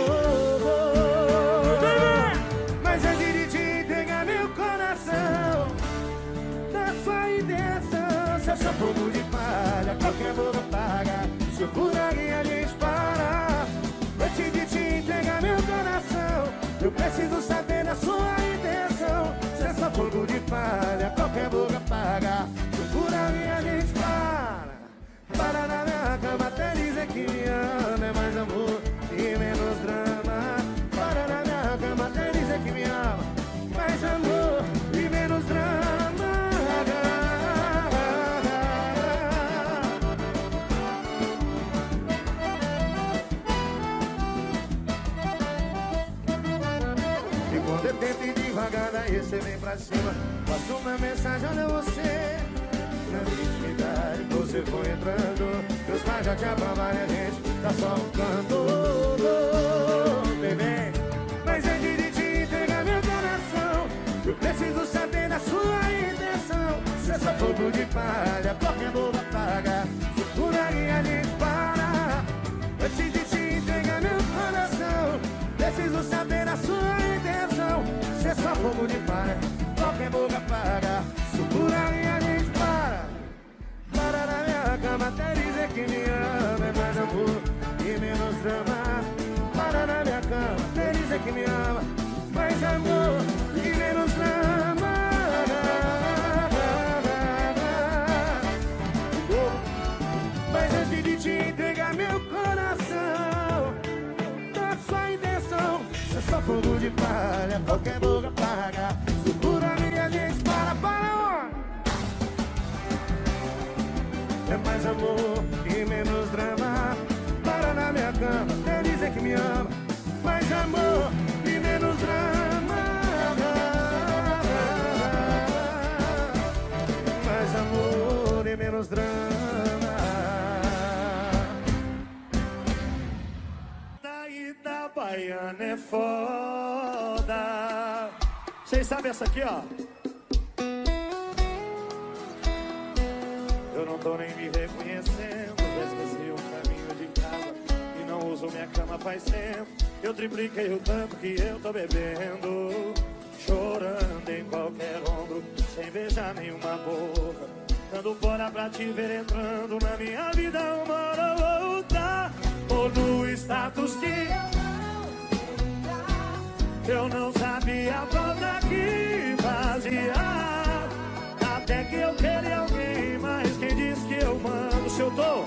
Mas antes de te entregar meu coração, da sua intenção, se eu sou fogo de palha, qualquer boca paga. Se eu por aí a gente para. Antes de te entregar meu coração, eu preciso saber da sua intenção. Se é só fogo de palha, qualquer boca paga. Se eu por aí a gente para. Para na minha cama até dizer que me ama. É mais amor e menos drama. Para na minha cama até dizer que me ama. Mais amor e menos drama. E quando eu tento ir devagar, daí você vem pra cima. Passo uma mensagem, olha você. Na minha intimidade você foi entrando. Meus pais já te aprovaram e a gente tá só ficando. Bebê, mas antes de te entregar meu coração, eu preciso saber da sua intenção. Se é só fogo de palha, qualquer boca paga. Se por aí a gente para. Antes de te entregar meu coração, preciso saber da sua intenção. Se é só fogo de palha, qualquer boca paga. Se por aí a gente para. Para na minha cama até dizer que me ama. É mais amor e menos drama. Para na minha cama até dizer que me ama. Mais amor e menos drama. Mas antes de te entregar meu coração, da sua intenção, se é só fogo de palha, qualquer boca paga. Por aí a gente para onde? É mais amor e menos drama. Para na minha cama até dizer que me ama. Mais amor e menos drama. Mais amor e menos drama. Daí da Baiana é foda. Vocês sabem essa aqui, ó? Eu não tô nem me reconhecendo. Já esqueci o caminho de casa e não uso minha cama faz tempo. Eu tripliquei o tanto que eu tô bebendo, chorando em qualquer ombro, sem beijar nenhuma boca, dando fora pra te ver entrando na minha vida uma hora ou outra. Ou no status que eu não sabia a falta que fazia. Até que eu queria alguém, mas quem diz que eu mando? Se eu tô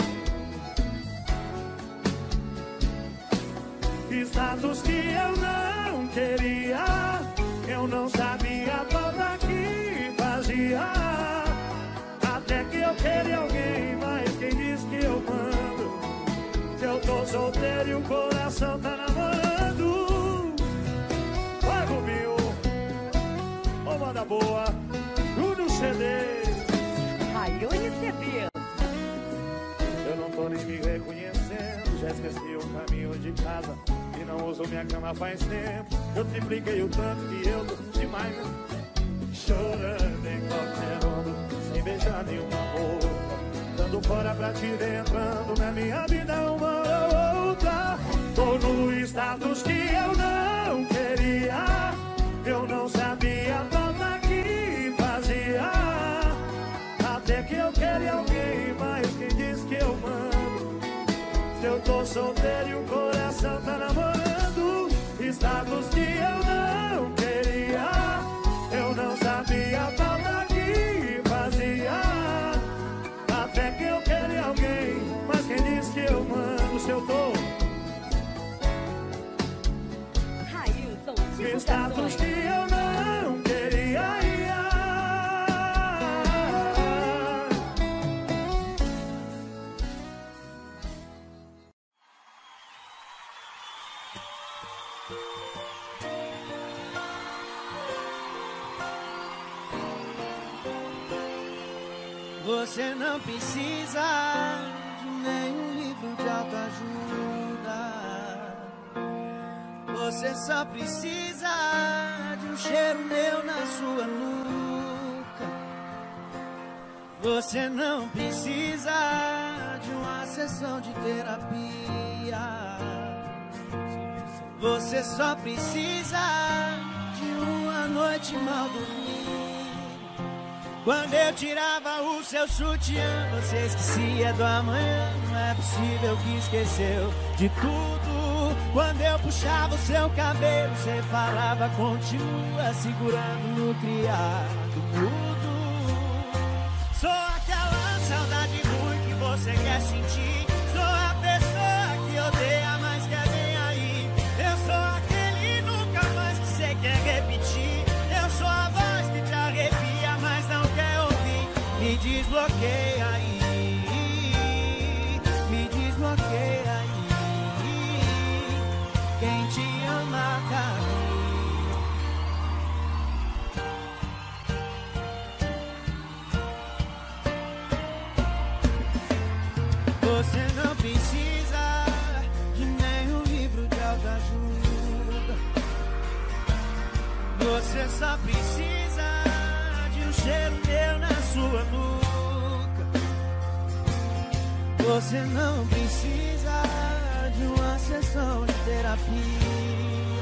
status que eu não queria, eu não sabia a falta que fazia. Até que eu queria alguém, mas quem diz que eu mando? Se eu tô solteiro e o coração tá namorando. Vai, Rubinho, ô banda boa, Júnior CD. Raione CD. Eu não tô nem me reconhecendo, já esqueci o caminho de casa e não uso minha cama faz tempo. Eu tripliquei o tanto que eu tô demais, chorando em qualquer ombro, sem beijar nenhuma boca, dando fora pra te ver entrando na minha vida uma ou outra. Tô no status que eu não queria, eu não sabia a falta que fazia. Até que eu queria alguém, mas quem diz que eu mando? Se eu tô solteiro e o coração tá namorando. Status que eu não queria, eu não sabia a falta que fazia. Até que eu queria alguém, mas quem diz que eu mando? Se eu tô Você não precisa de nenhum livro de autoajuda. Você só precisa de um cheiro meu na sua nuca. Você não precisa de uma sessão de terapia. Você só precisa de uma noite mal dormida. Quando eu tirava o seu sutiã, você esquecia do amanhã. Não é possível que esqueceu de tudo. Quando eu puxava o seu cabelo, você falava, continua segurando no criado mudo. Sou aquela saudade ruim que você quer sentir. Sou a pessoa que odeia, mas quer bem aí. Eu sou aquele nunca mais que você quer repetir. Eu sou a voz que te arrepia, mas não quer ouvir. Me desbloqueia aí, me desbloqueia aí. Quem te ama caminha. Você não precisa de nenhum livro de autoajuda. Você só precisa de um cheiro meu na sua nuca. Você não precisa de uma sessão de terapia.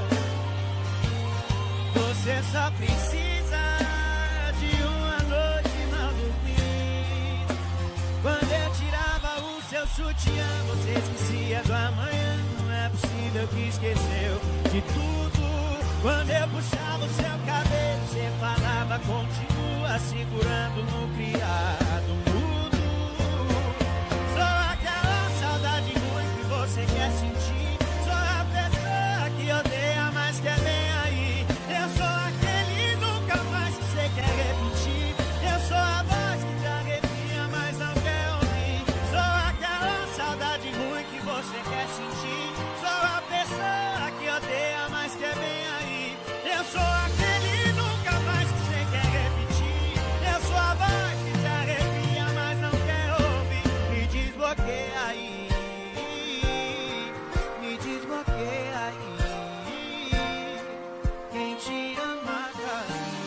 Você só precisa de uma noite mal dormida. Quando eu tirava o seu sutiã, você esquecia do amanhã. Não é possível que esqueceu de tudo. Quando eu puxava o seu cabelo, você falava, continua segurando no criado mudo. Sou aquela saudade ruim que você quer sentir. Sou a pessoa que odeia, mas quer bem aí. Eu sou aquele nunca mais que você quer repetir. Eu sou a voz que te arrepia, mas não quer ouvir. Sou aquela saudade ruim que você quer sentir. Sou a pessoa que odeia, mas quer bem aí. Eu sou aquele nunca mais que você quer repetir. Eu sou a voz que te arrepia, mas não quer ouvir. Me desbloqueia aí, me desbloqueia aí. Quem te ama caminha.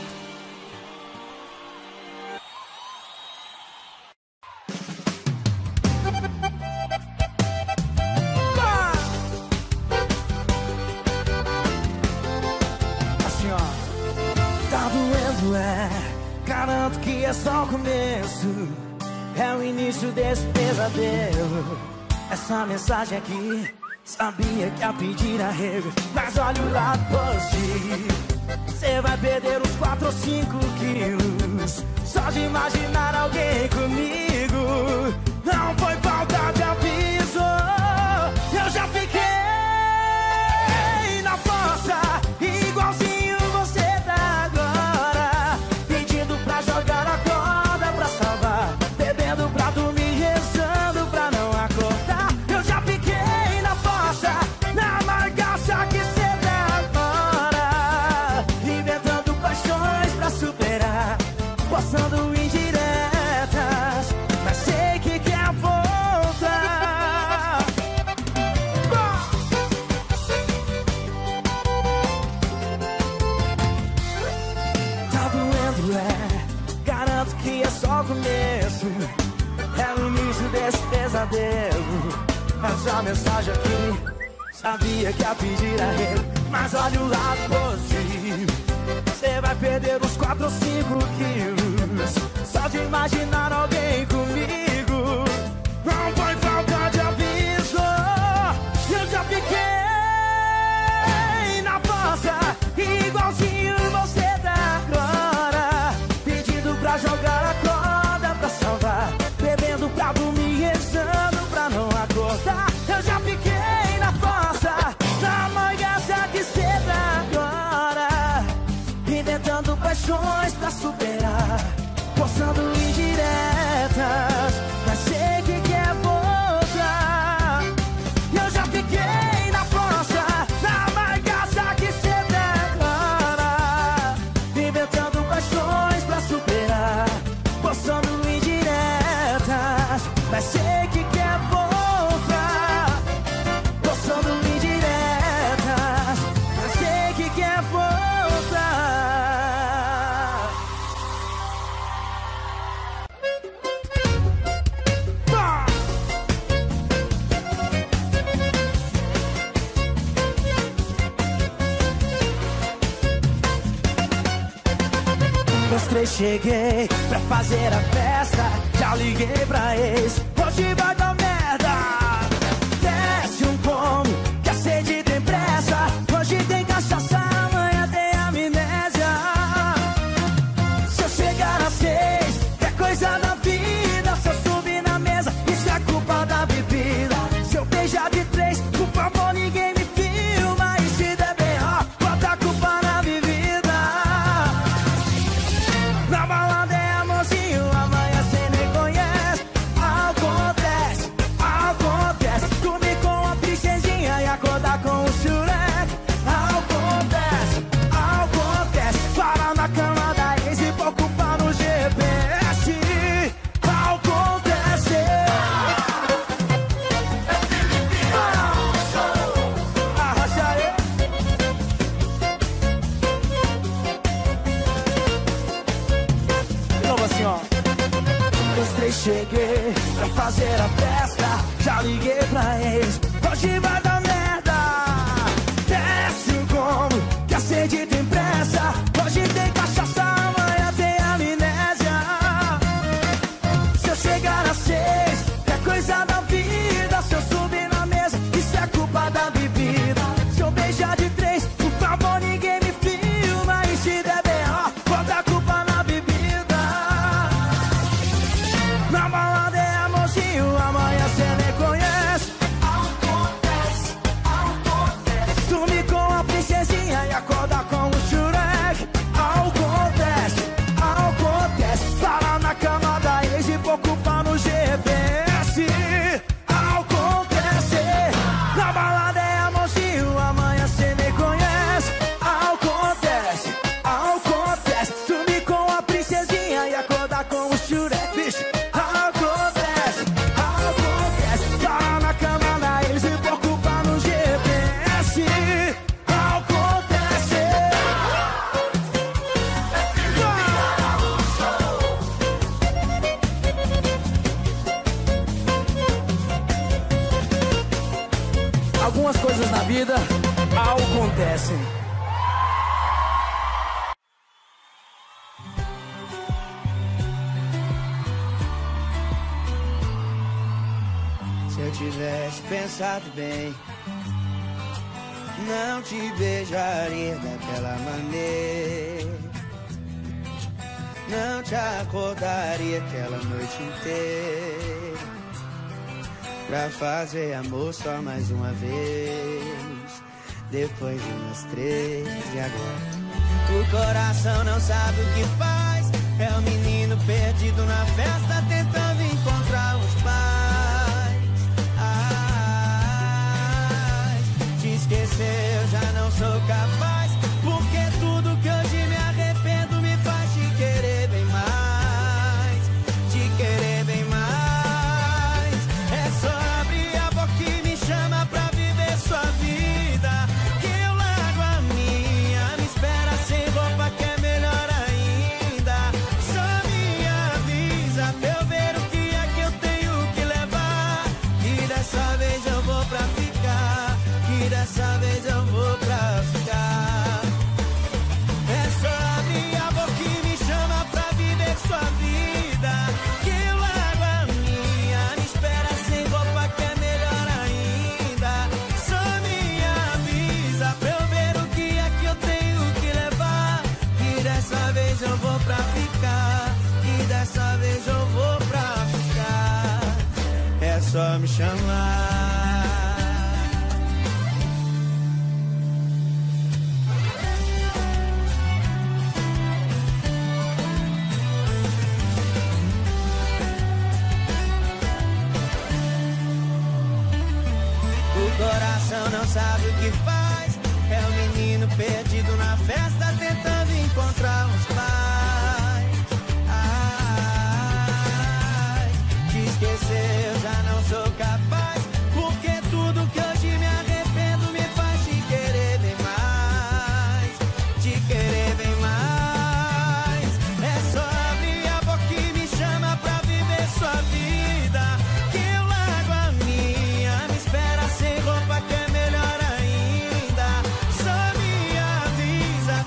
Assim, ó. Tá doendo, garanto que é só o começo. É o início desse pesadelo. Essa mensagem aqui, sabia que ia pedir arrego. Mas olha o lado positivo. Você vai perder uns 4 ou 5 quilos só de imaginar alguém comigo. Não foi falta de aviso. Eu já fiquei na força, igualzinho você tá agora, pedindo pra jogar a corda pra salvar, bebendo pra dormir, rezando pra não acordar. Eu já fiquei na força, na marcaça que cê dá agora, inventando paixões pra superar, postando indiretas, mas sei que quer voltar. Tá doendo, garanto que é só o começo. É o início desse pesadelo. Essa mensagem aqui, sabia que ia pedir arrego. Mas olha o lado positivo. Você vai perder uns 4 ou 5 quilos só de imaginar alguém comigo. Não foi falta de aviso. Eu já fiquei na força, igualzinho você tá agora, pedindo pra jogar a corda pra salvar, bebendo pra dormir, rezando pra não acordar. Eu já fiquei na força, na manhãça que cê dá agora, inventando paixões pra superar, postando indiretas, mas sei que quer voltar. Eu já fiquei na força, na marcaça que cê dá agora, inventando paixões pra superar, postando indiretas. Os três cheguei pra fazer a festa. Já liguei pra ex, hoje vai dar merda. Desce um pombo, que a sede tem pressa. Hoje tem cachaça, amanhã tem amnésia. Se eu chegar às 6, é coisa da vida. Se eu subir na mesa, isso é culpa da bebida. Se eu beijar de 3, por favor, ninguém me filma. E se der B.O., bota a culpa na bebida. Na balada é amorzinho, amanhã cê nem conhece. Acontece, acontece. Dormir com a princesinha e acordar com o Shrek. Acontece, acontece. Para na cama da ex e pôr culpa no GPS. Acontece. Arrasta aí. De novo assim, ó. Os três cheguei pra fazer a festa. Já liguei pra ex, hoje vai dar merda. Desce o combo, que a sede tem pressa. Hoje tem cachaça, amanhã tem amnésia. Se eu chegar às 6, é coisa da vida. Se eu subir na mesa, isso é culpa da bebida. Se eu beijar de 3, por favor, ninguém me filma. E se der B.O., bota a culpa na bebida. Na balada é amorzinho, amanhã cê nem conhece. Acontece, acontece. Dormir com a princesinha e acordar com o Shrek. Acontece, acontece. Parar na cama da ex e pôr culpa no GPS. Acontece. Na balada é amorzinho, amanhã cê nem conhece. Acontece, acontece. Dormir com a princesinha e acordar com o Shrek. Bicho, acontece, acontece. Parar na cama da ex e pôr culpa no GPS. Acontece. Algumas coisas na vida acontecem. Se eu tivesse pensado bem, não te beijaria daquela maneira. Não te acordaria aquela noite inteira pra fazer amor só mais uma vez. Depois de umas 3 e agora o coração não sabe o que faz. É o menino perdido na festa tentando encontrar os pais. Ai, te esquecer eu já não sou capaz. Porque tudo que hoje me arrependo me faz te querer bem mais. Te querer bem mais. É só abrir a boca e me chama pra viver sua vida. Que eu largo a minha, me espera sem roupa que é melhor ainda. Só me avisa pra eu ver o que é que eu tenho que levar. Que dessa vez eu vou pra ficar. Que dessa vez eu vou pra ficar. É só abrir a boca e me chama pra viver sua vida. Que eu largo a minha, me espera sem roupa que é melhor ainda. Só me avisa pra eu ver o que é que eu tenho que levar. Que dessa vez eu vou pra ficar. Que dessa vez eu vou pra ficar. É só me chamar. O coração não sabe o que faz. É o menino perdido na festa tentando encontrar os pais. Ai, te esquecer eu já não sou capaz. Porque tudo que hoje me arrependo me faz te querer bem mais. Te querer bem mais. É só abrir a boca e me chama pra viver sua vida. Que eu largo a minha, me espera sem roupa que é melhor ainda. Só me avisa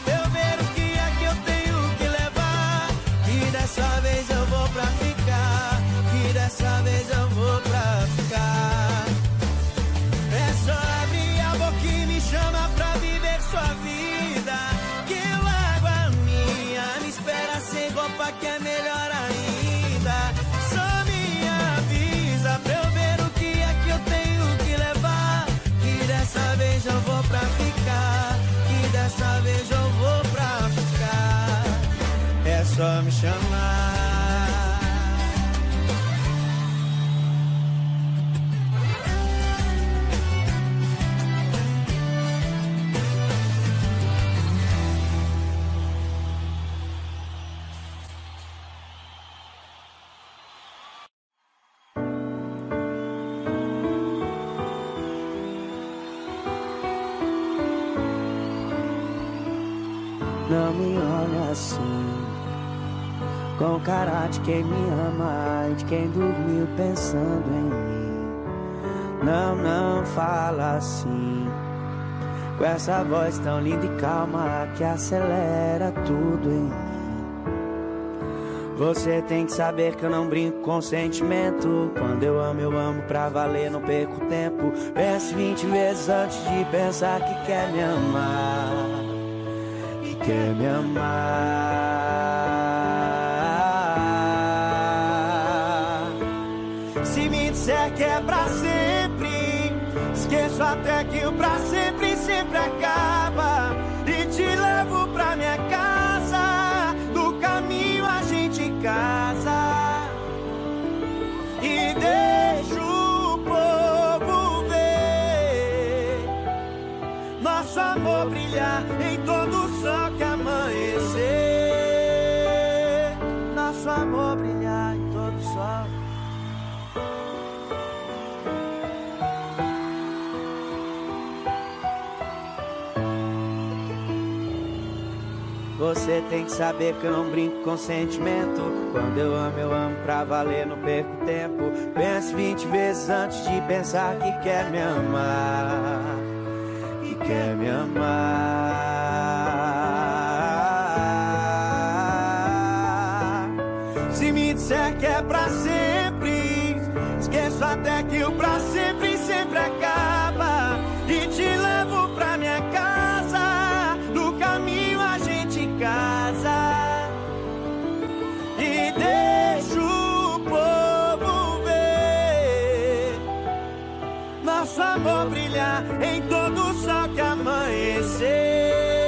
que é melhor ainda. Só me avisa pra eu ver o que é que eu tenho que levar. Que dessa vez eu vou pra ficar. Que dessa vez eu vou pra ficar. É só me chamar. Não me olha assim, com cara de quem me ama e de quem dormiu pensando em mim. Não, não fala assim, com essa voz tão linda e calma que acelera tudo em mim. Você tem que saber que eu não brinco com sentimento. Quando eu amo pra valer, não perco tempo. Pense 20 vezes antes de pensar que quer me amar. Quer me amar. Se me disser que é pra sempre, esqueço até que o pra sempre sempre acaba. E te levo pra minha casa, no caminho a gente casa. E deixo o povo ver nosso amor brilhar em todo o sol que amanhecer. Nosso amor brilhar em todo o sol. Você tem que saber que eu não brinco com sentimento. Quando eu amo pra valer, não perco tempo. Pense 20 vezes antes de pensar que quer me amar. Que quer me amar. Se me disser que é pra sempre, esqueço até que o pra sempre sempre acaba. E te levo pra minha casa, no caminho a gente casa. E deixo o povo ver nosso amor brilhar em todo o sol que amanhecer.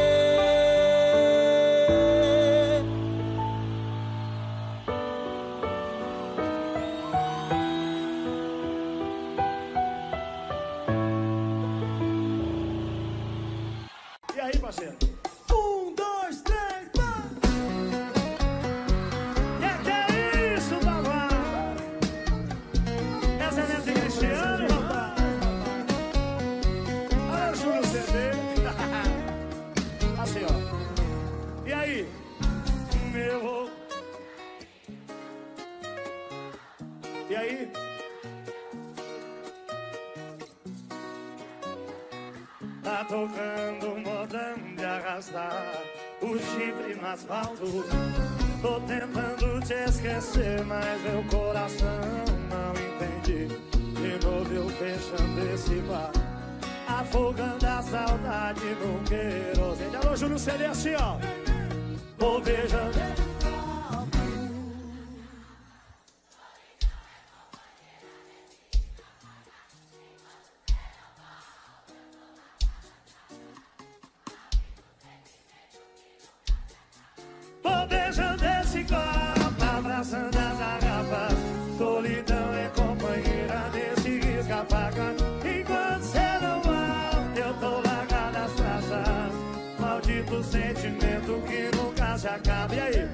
E aí, parceiro? 1, 2, 3, 4. Que é isso, babado? Essa é Neto Cristiano, rapaz. Olha o Júlio CD. Assim, ó. E aí? Meu... E aí? Tá tocando modão de arrastar o chifre no asfalto. Tô tentando te esquecer, mas meu coração não entende. De novo eu fechando esse bar, afogando a saudade no querosene. Alô, Júlio CD, assim, ó. Vou beijando. Vou beijando esse copo, abraçando as garrafas. Solidão é companheira desse risca-faca. Enquanto cê não volta, eu tô largado as traças. Maldito sentimento que nunca se acaba. E aí?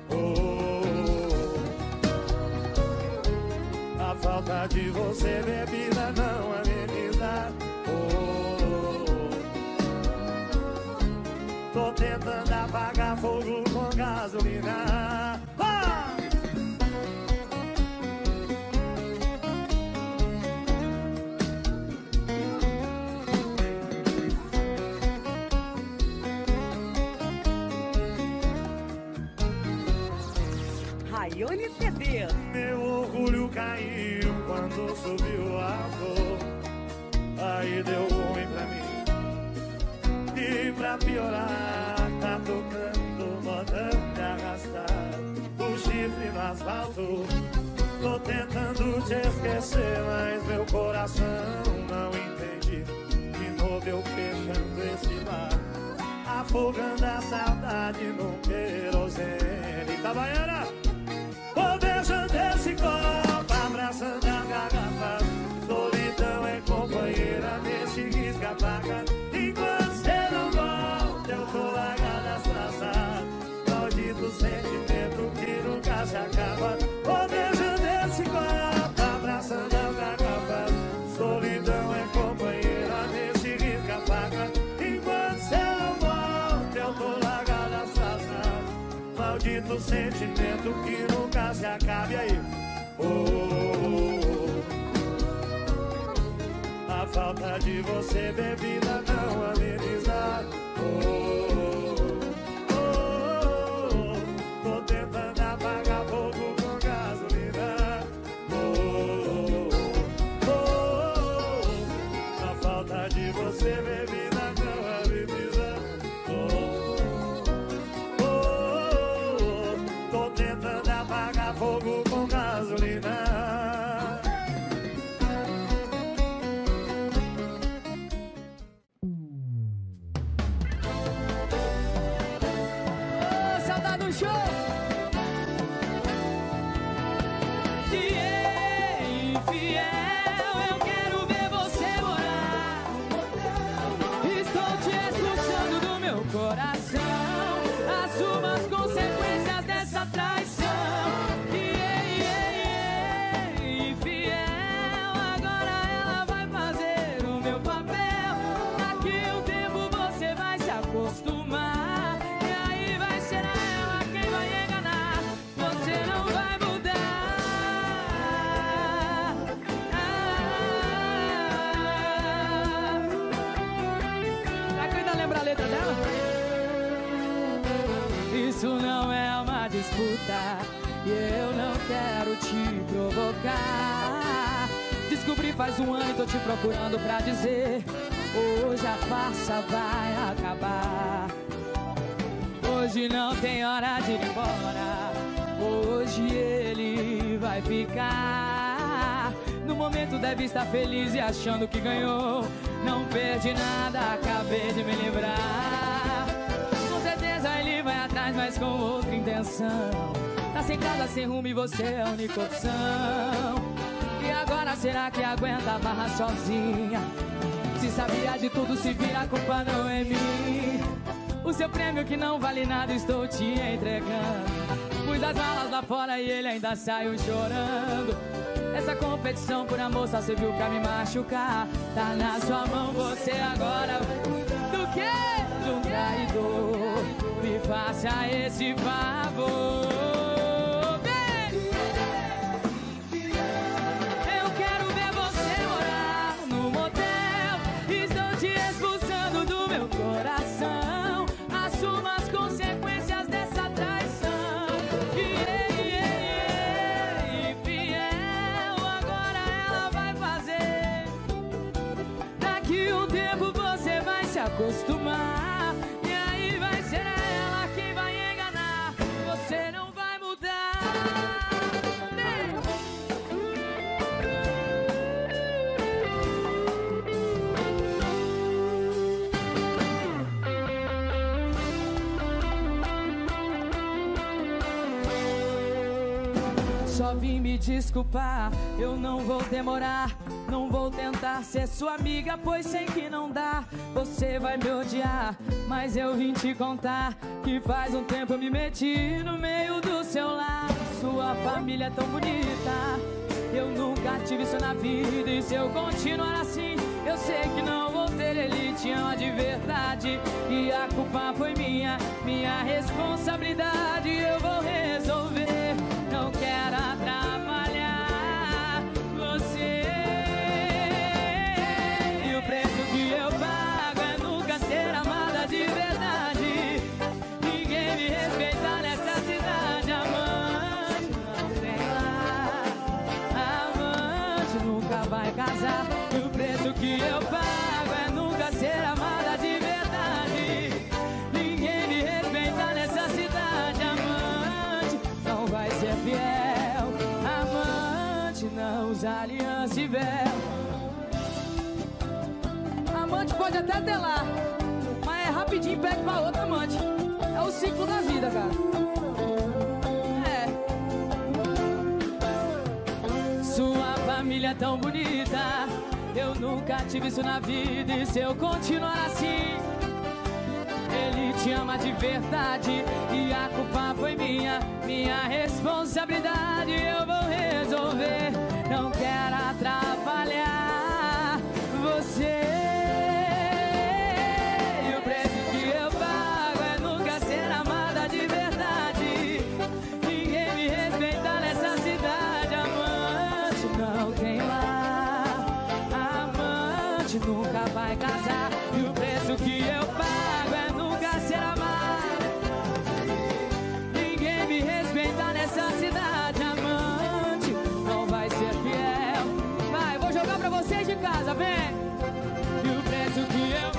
A falta de você, bebida, não ameniza. Tô tentando apagar fogo com gasolina. Raione CDs. Meu orgulho caiu quando subiu a dor. Aí deu ruim pra mim. E pra piorar, tá tocando modão de arrastar o no asfalto. Tô tentando te esquecer, mas meu coração não entende. De novo eu fechando esse bar, afogando a saudade no querosene. Itabaiana, vou beijando esse copo, abraçando a garrafa. Solidão é companheira nesse risca-faca. Enquanto cê não volta, eu tô largada as traças. Maldito sentimento que nunca se acaba. Vou beijando esse copo, abraçando a garrafa. Solidão é companheira nesse risca-faca. Enquanto cê não volta, eu tô largada as traças. Maldito sentimento que nunca se acaba. E aí? A falta de você, bebida, não ameniza. Tô tentando apagar fogo com gasolina. A falta de você, bebida, não ameniza. Tô tentando apagar fogo com gasolina. Isso não é uma disputa e eu não quero te provocar. Descobri faz um ano e tô te procurando pra dizer: hoje a farsa vai acabar. Hoje não tem hora de ir embora. Hoje ele vai ficar. No momento deve estar feliz e achando que ganhou. Não perdi nada, acabei de me livrar. Com certeza ele vai atrás, mas com outra intenção. Tá sem casa, sem rumo e você é a única opção. E agora será que aguenta a barra sozinha? Se sabia de tudo, se vira, a culpa não é minha. O seu prêmio que não vale nada estou te entregando. Pus as malas lá fora e ele ainda saiu chorando. Essa competição por amor só serviu pra me machucar. Tá na sua mão, você agora do que? Do traidor. Me faça esse favor. Eu quero ver você morar no motel. Estou te expulsando do meu coração. Assuma as consequências dessa traição. Infiel, agora ela vai fazer. Daqui um tempo você vai se acostumar. E aí vai ser ela quem vai enganar. Você não vai mudar. Só vim me desculpar, eu não vou demorar. Não vou tentar ser sua amiga, pois sei que não dá. Você vai me odiar, mas eu vim te contar que faz um tempo eu me meti no meio do seu lar. Sua família é tão bonita, eu nunca tive isso na vida. E se eu continuar assim, eu sei que não vou ter. Ele te ama de verdade e a culpa foi minha responsabilidade. Eu vou resolver, não quero atrapalhar você. E o preço que eu pago é nunca ser amada de verdade. Ninguém me respeita nessa cidade. Amante não tem lar, amante nunca vai casar. E o preço que eu pago é nunca ser amada de verdade. Ninguém me respeita nessa cidade. Amante não ser fiel. Amante não usa aliança e véu. Amante pode até ter lá, mas é rapidinho, pede pra outra amante. É o ciclo da vida, cara. Sua família é tão bonita, eu nunca tive isso na vida. E se eu continuar assim, ele te ama de verdade. E a culpa foi minha responsabilidade. Eu vou resolver, não quero atrapalhar você. E o preço que eu pago é nunca ser amada de verdade. Ninguém me respeita nessa cidade. Amante não tem lar, amante nunca vai casar. E o preço que eu pago é nunca ser amado. Ninguém me respeita nessa cidade. Amante não vai ser fiel. Vai, vou jogar pra vocês de casa, vem. E o preço que eu...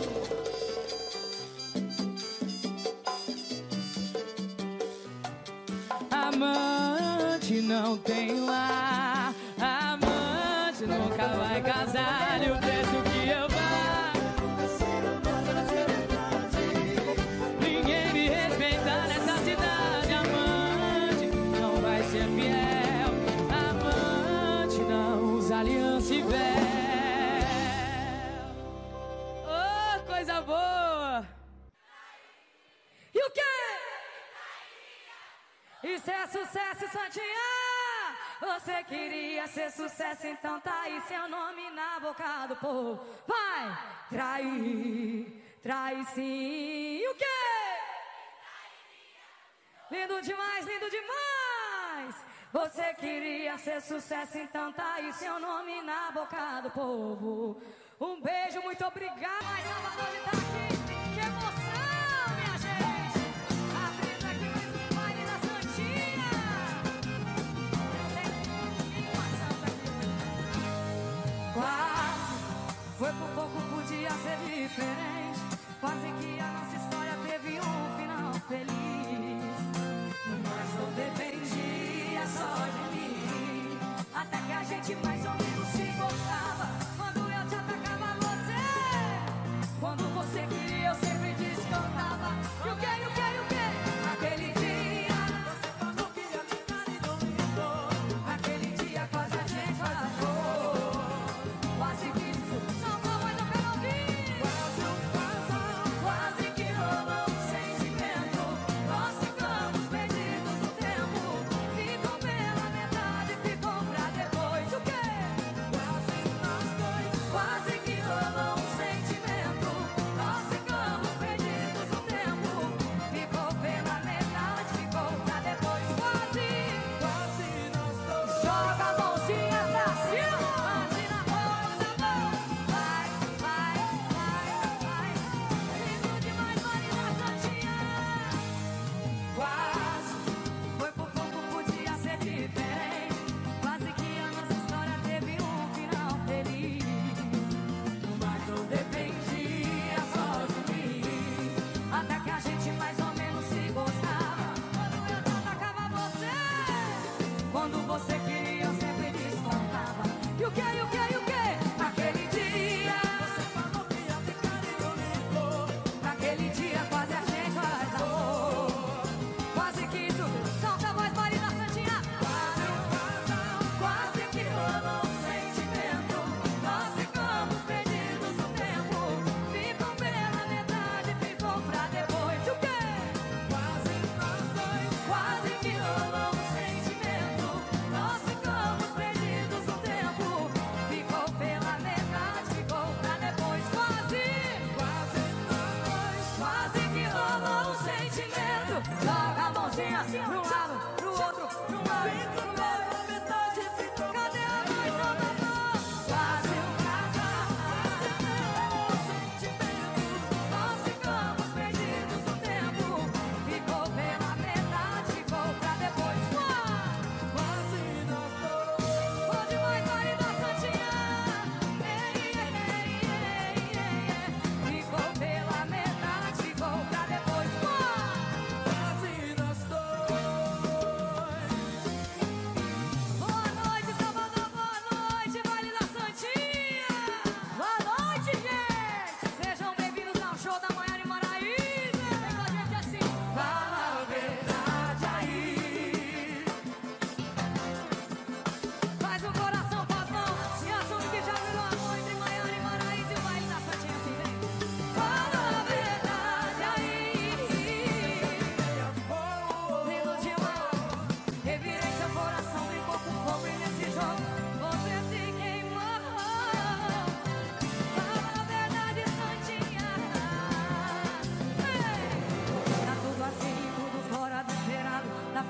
Amante não tem lar, amante nunca vai casar. E o preço que eu pago, ninguém me respeita nessa cidade. Amante não vai ser fiel. Amante não usa aliança e véu. Oh, coisa boa. E o quê? Isso é sucesso, Santinha! Você queria ser sucesso, então tá aí seu nome na boca do povo. Vai! Trair, trair sim. E o quê? Lindo demais, lindo demais! Você queria ser sucesso, então tá aí seu nome na boca do povo. Um beijo, muito obrigado. Mais Salvador de tá aqui. Que emoção, minha gente! Abrindo aqui mais um baile da Santinha. Quase, foi por pouco, podia ser diferente. Quase que a nossa história teve um final feliz. Mas não dependia só de mim. Até que a gente mais ou menos se gostava. Quando eu te atacava você, quando você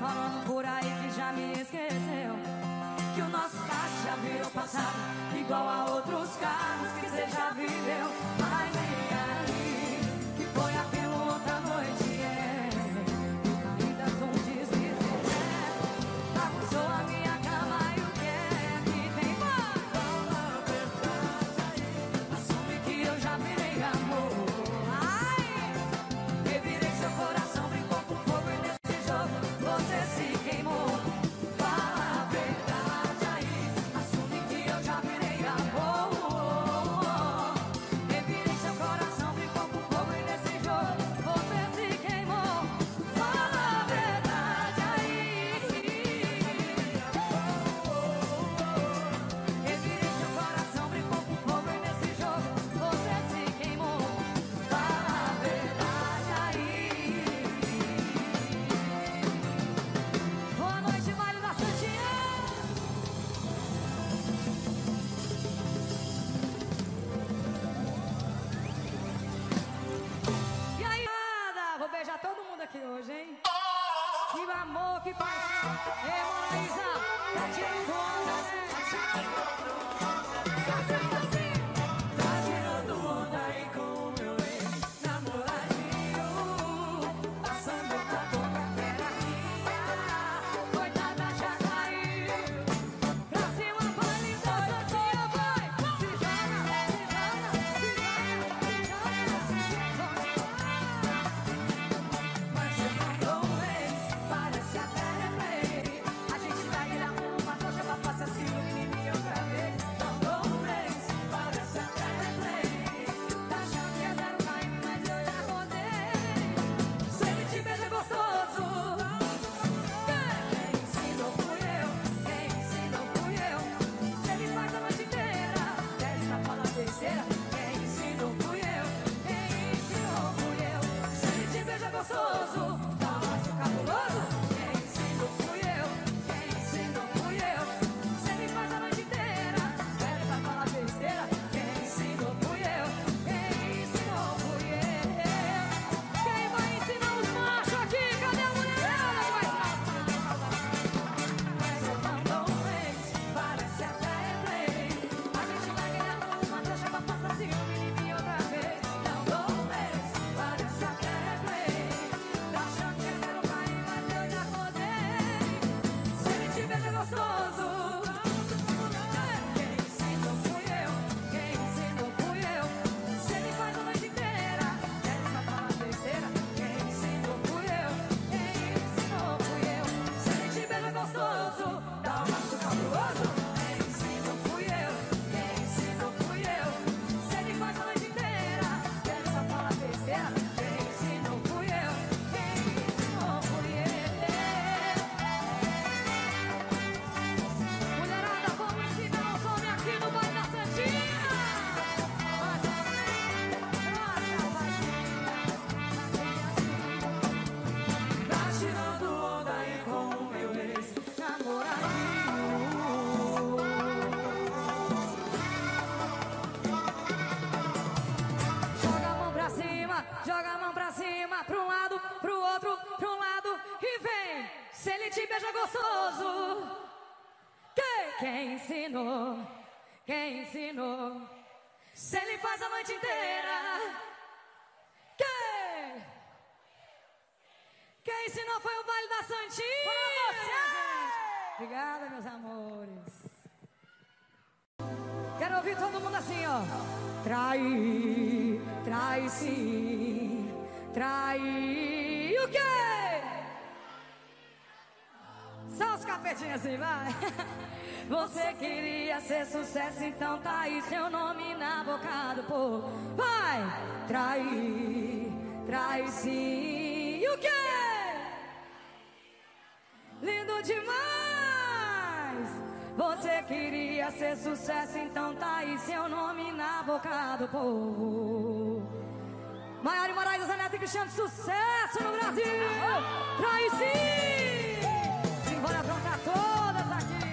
falando por aí que já me esqueceu, que o nosso caso já virou passado, igual a outros carros que você já viveu. Mas vem aí, que foi aquilo outra noite, ainda um deslize, acusou a minha cama e o que é que tem mais? Fala a verdade aí, assume que eu já virei amor. Ai, revirei seu coração, brincou com fogo e nesse jogo você se queimou. Fala a verdade aí, assume que eu já virei amor. Revirei seu coração, brincou com fogo e nesse jogo você se queimou. Fala a verdade aí. Revirei seu coração, brincou com fogo e nesse jogo você se queimou. Fala a verdade aí. Boa noite, Vale da Santinha. E aí, nada, vou beijar todo mundo aqui hoje, hein? Que amor, que paixão. Ei, Moraísa, tá tirando onda, né? Tá tirando onda aí com o meu ex-namoradinho, passando pra boca pera minha. Coitada, já caiu. Pra cima, vai, linda, Santinha, vai. Se joga, se joga, se joga, se joga, se joga. Mas você mandou um ex, parece até replay. A gente vai virar uma coxa pra passar ciúme em mim outra vez. Mandou um ex, parece até replay. Tá achando que é zero time, mas eu já rodei. Se ele te beija gostoso, quem ensinou fui eu, quem ensinou fui eu. Se ele faz a noite inteira, deve estar falando besteira. Quem ensinou fui eu, quem ensinou fui eu. Se ele te beija gostoso, dá um laço cabuloso. Quem ensinou fui eu, quem ensinou fui eu. Se ele faz a noite inteira, deve estar falando besteira. Quem ensinou fui eu, quem ensinou fui eu. Quem vai ensinar os machos aqui? Cadê a mulherada que vai ensinar os machos? Você mandou um ex, parece até replay. A gente vai ganhar uma trouxa pra passar ciúme em mim outra vez. Mandou um ex, parece até replay. Tá achando que é zero time, mas eu já rodei. Se ele te beija gostoso, quem ensinou fui eu, quem ensinou fui eu. Se ele faz a noite inteira, deve só falar besteira. Quem ensinou fui eu, quem ensinou fui eu. Se ele te beija gostoso, dá um laço cabuloso. Quem ensinou fui eu, quem ensinou fui eu. Se ele faz a noite inteira, deve só falar besteira. Quem ensinou fui eu, quem ensinou fui eu. Mulherada, vamos ensinar os homens aqui no Vale da Santinha. Tá tirando onda aí com o meu ex-namoradinho. Joga a mão pra cima, joga a mão pra cima, pra um lado, pro outro, pra um lado e vem. Se ele te beija gostoso, quem ensinou? Quem ensinou? Se ele faz a noite inteira, quem ensinou foi o Vale da Santinha. Obrigada, meus amores. Quero ouvir todo mundo assim, ó. Trai, trai sim, trai o quê? Só os capetinhos assim, vai. Você queria ser sucesso, então tá aí seu nome na boca do povo. Vai! Trai, trai sim, e o quê? Lindo demais! Você queria ser sucesso, então tá aí seu nome na boca do povo. Maiara e Moraes, Zé Neto e Cristiano, sucesso no Brasil! Trai sim! Simbora bronca todas aqui.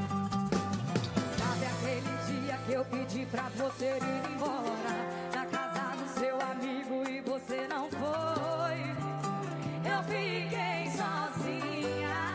Sabe aquele dia que eu pedi pra você ir embora na casa do seu amigo e você não foi? Eu fiquei sozinha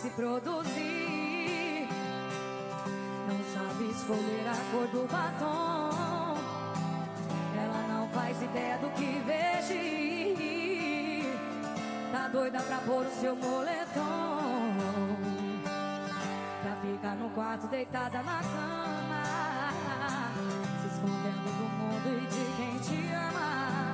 se produzir. Não sabe escolher a cor do batom. Ela não faz ideia do que vestir. Tá doida pra pôr o seu moletom, pra ficar no quarto deitada na cama, se escondendo do mundo e de quem te ama.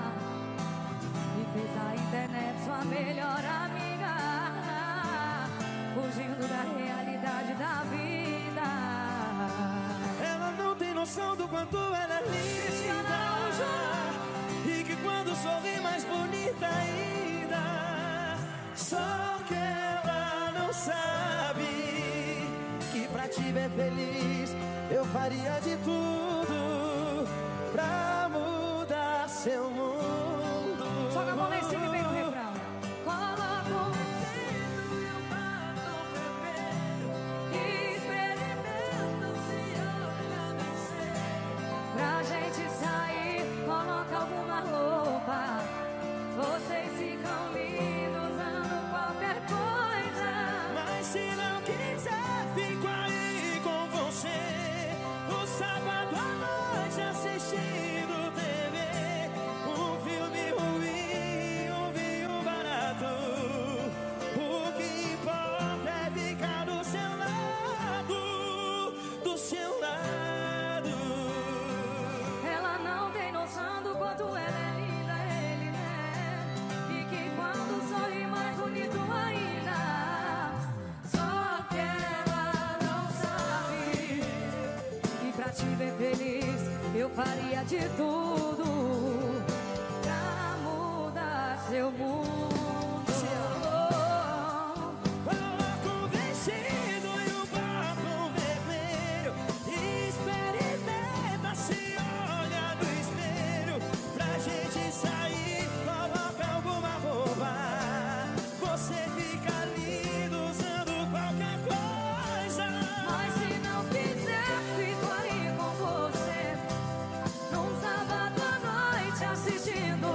E fez da internet sua melhor amiga, fugindo da realidade da vida. Ela não tem noção do quanto ela é linda, e que quando sorri mais bonita ainda. Só que ela não sabe que pra te ver feliz eu faria de tudo pra mudar seu mundo. Joga a mão lá em cima e vem no refrão. Coloca o vestido e o batom vermelho e experimenta se olhar no espelho. Pra gente sair, coloca alguma roupa. Vocês ficam lindos usando qualquer coisa. Mas se não quiser, fico aí com você no sábado à noite assistindo TV. Um filme ruim, um vinho barato. O que importa é ficar do seu lado, do seu lado. Ela não tem noção do quanto ela é linda, ele, né? E que quando sorri mais bonito ainda. Só que ela não sabe que pra te ver feliz eu faria de tudo pra mudar seu mundo. Coloca o vestido e o batom vermelho e experimenta se olha no espelho. Pra gente sair, coloca alguma roupa. Você fica lindo usando qualquer coisa. Mas se não quiser, fico aí com você num sábado à noite assistindo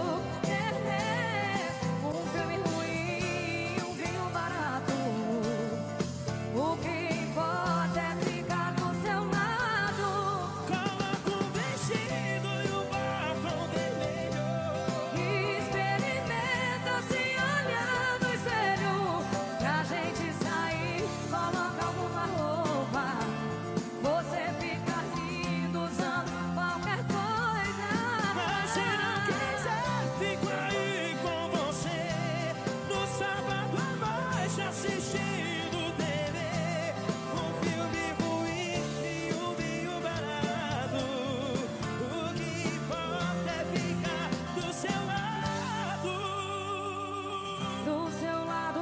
um filme ruim, um vinho barato. O que importa é ficar do seu lado. Coloca o vestido e o batom vermelho E experimenta se olhar no espelho. Pra gente sair, coloca alguma roupa. Você fica lindo usando qualquer coisa. Mas se não quiser, fico aí com você no sábado à noite assistindo TV. Um filme ruim e um vinho barato. O que importa é ficar do seu lado, Do seu lado.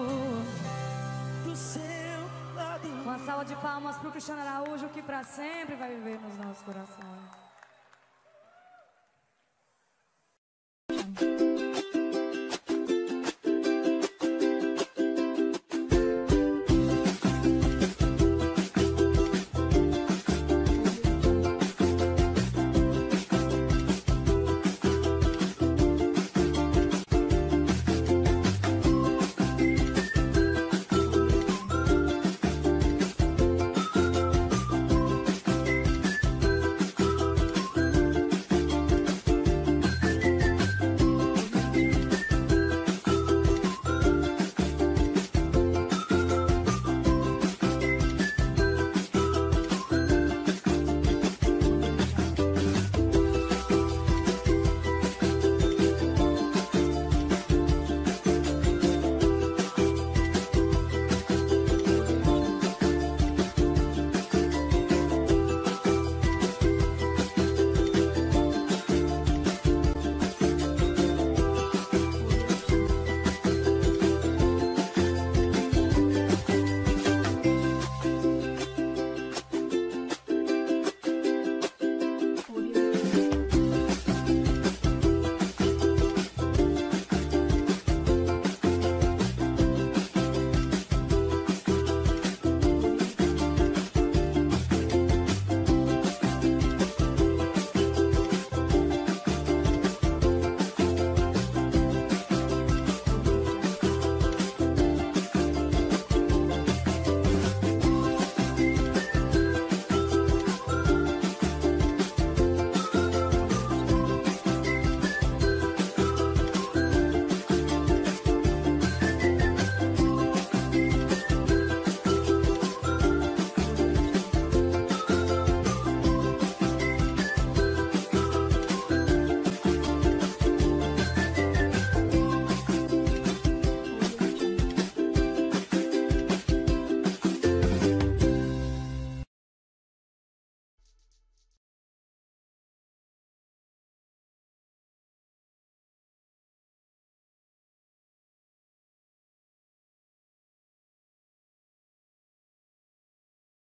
do seu lado. Uma salva de palmas pro Cristiano Araújo, que pra sempre vai viver nos nossos corações.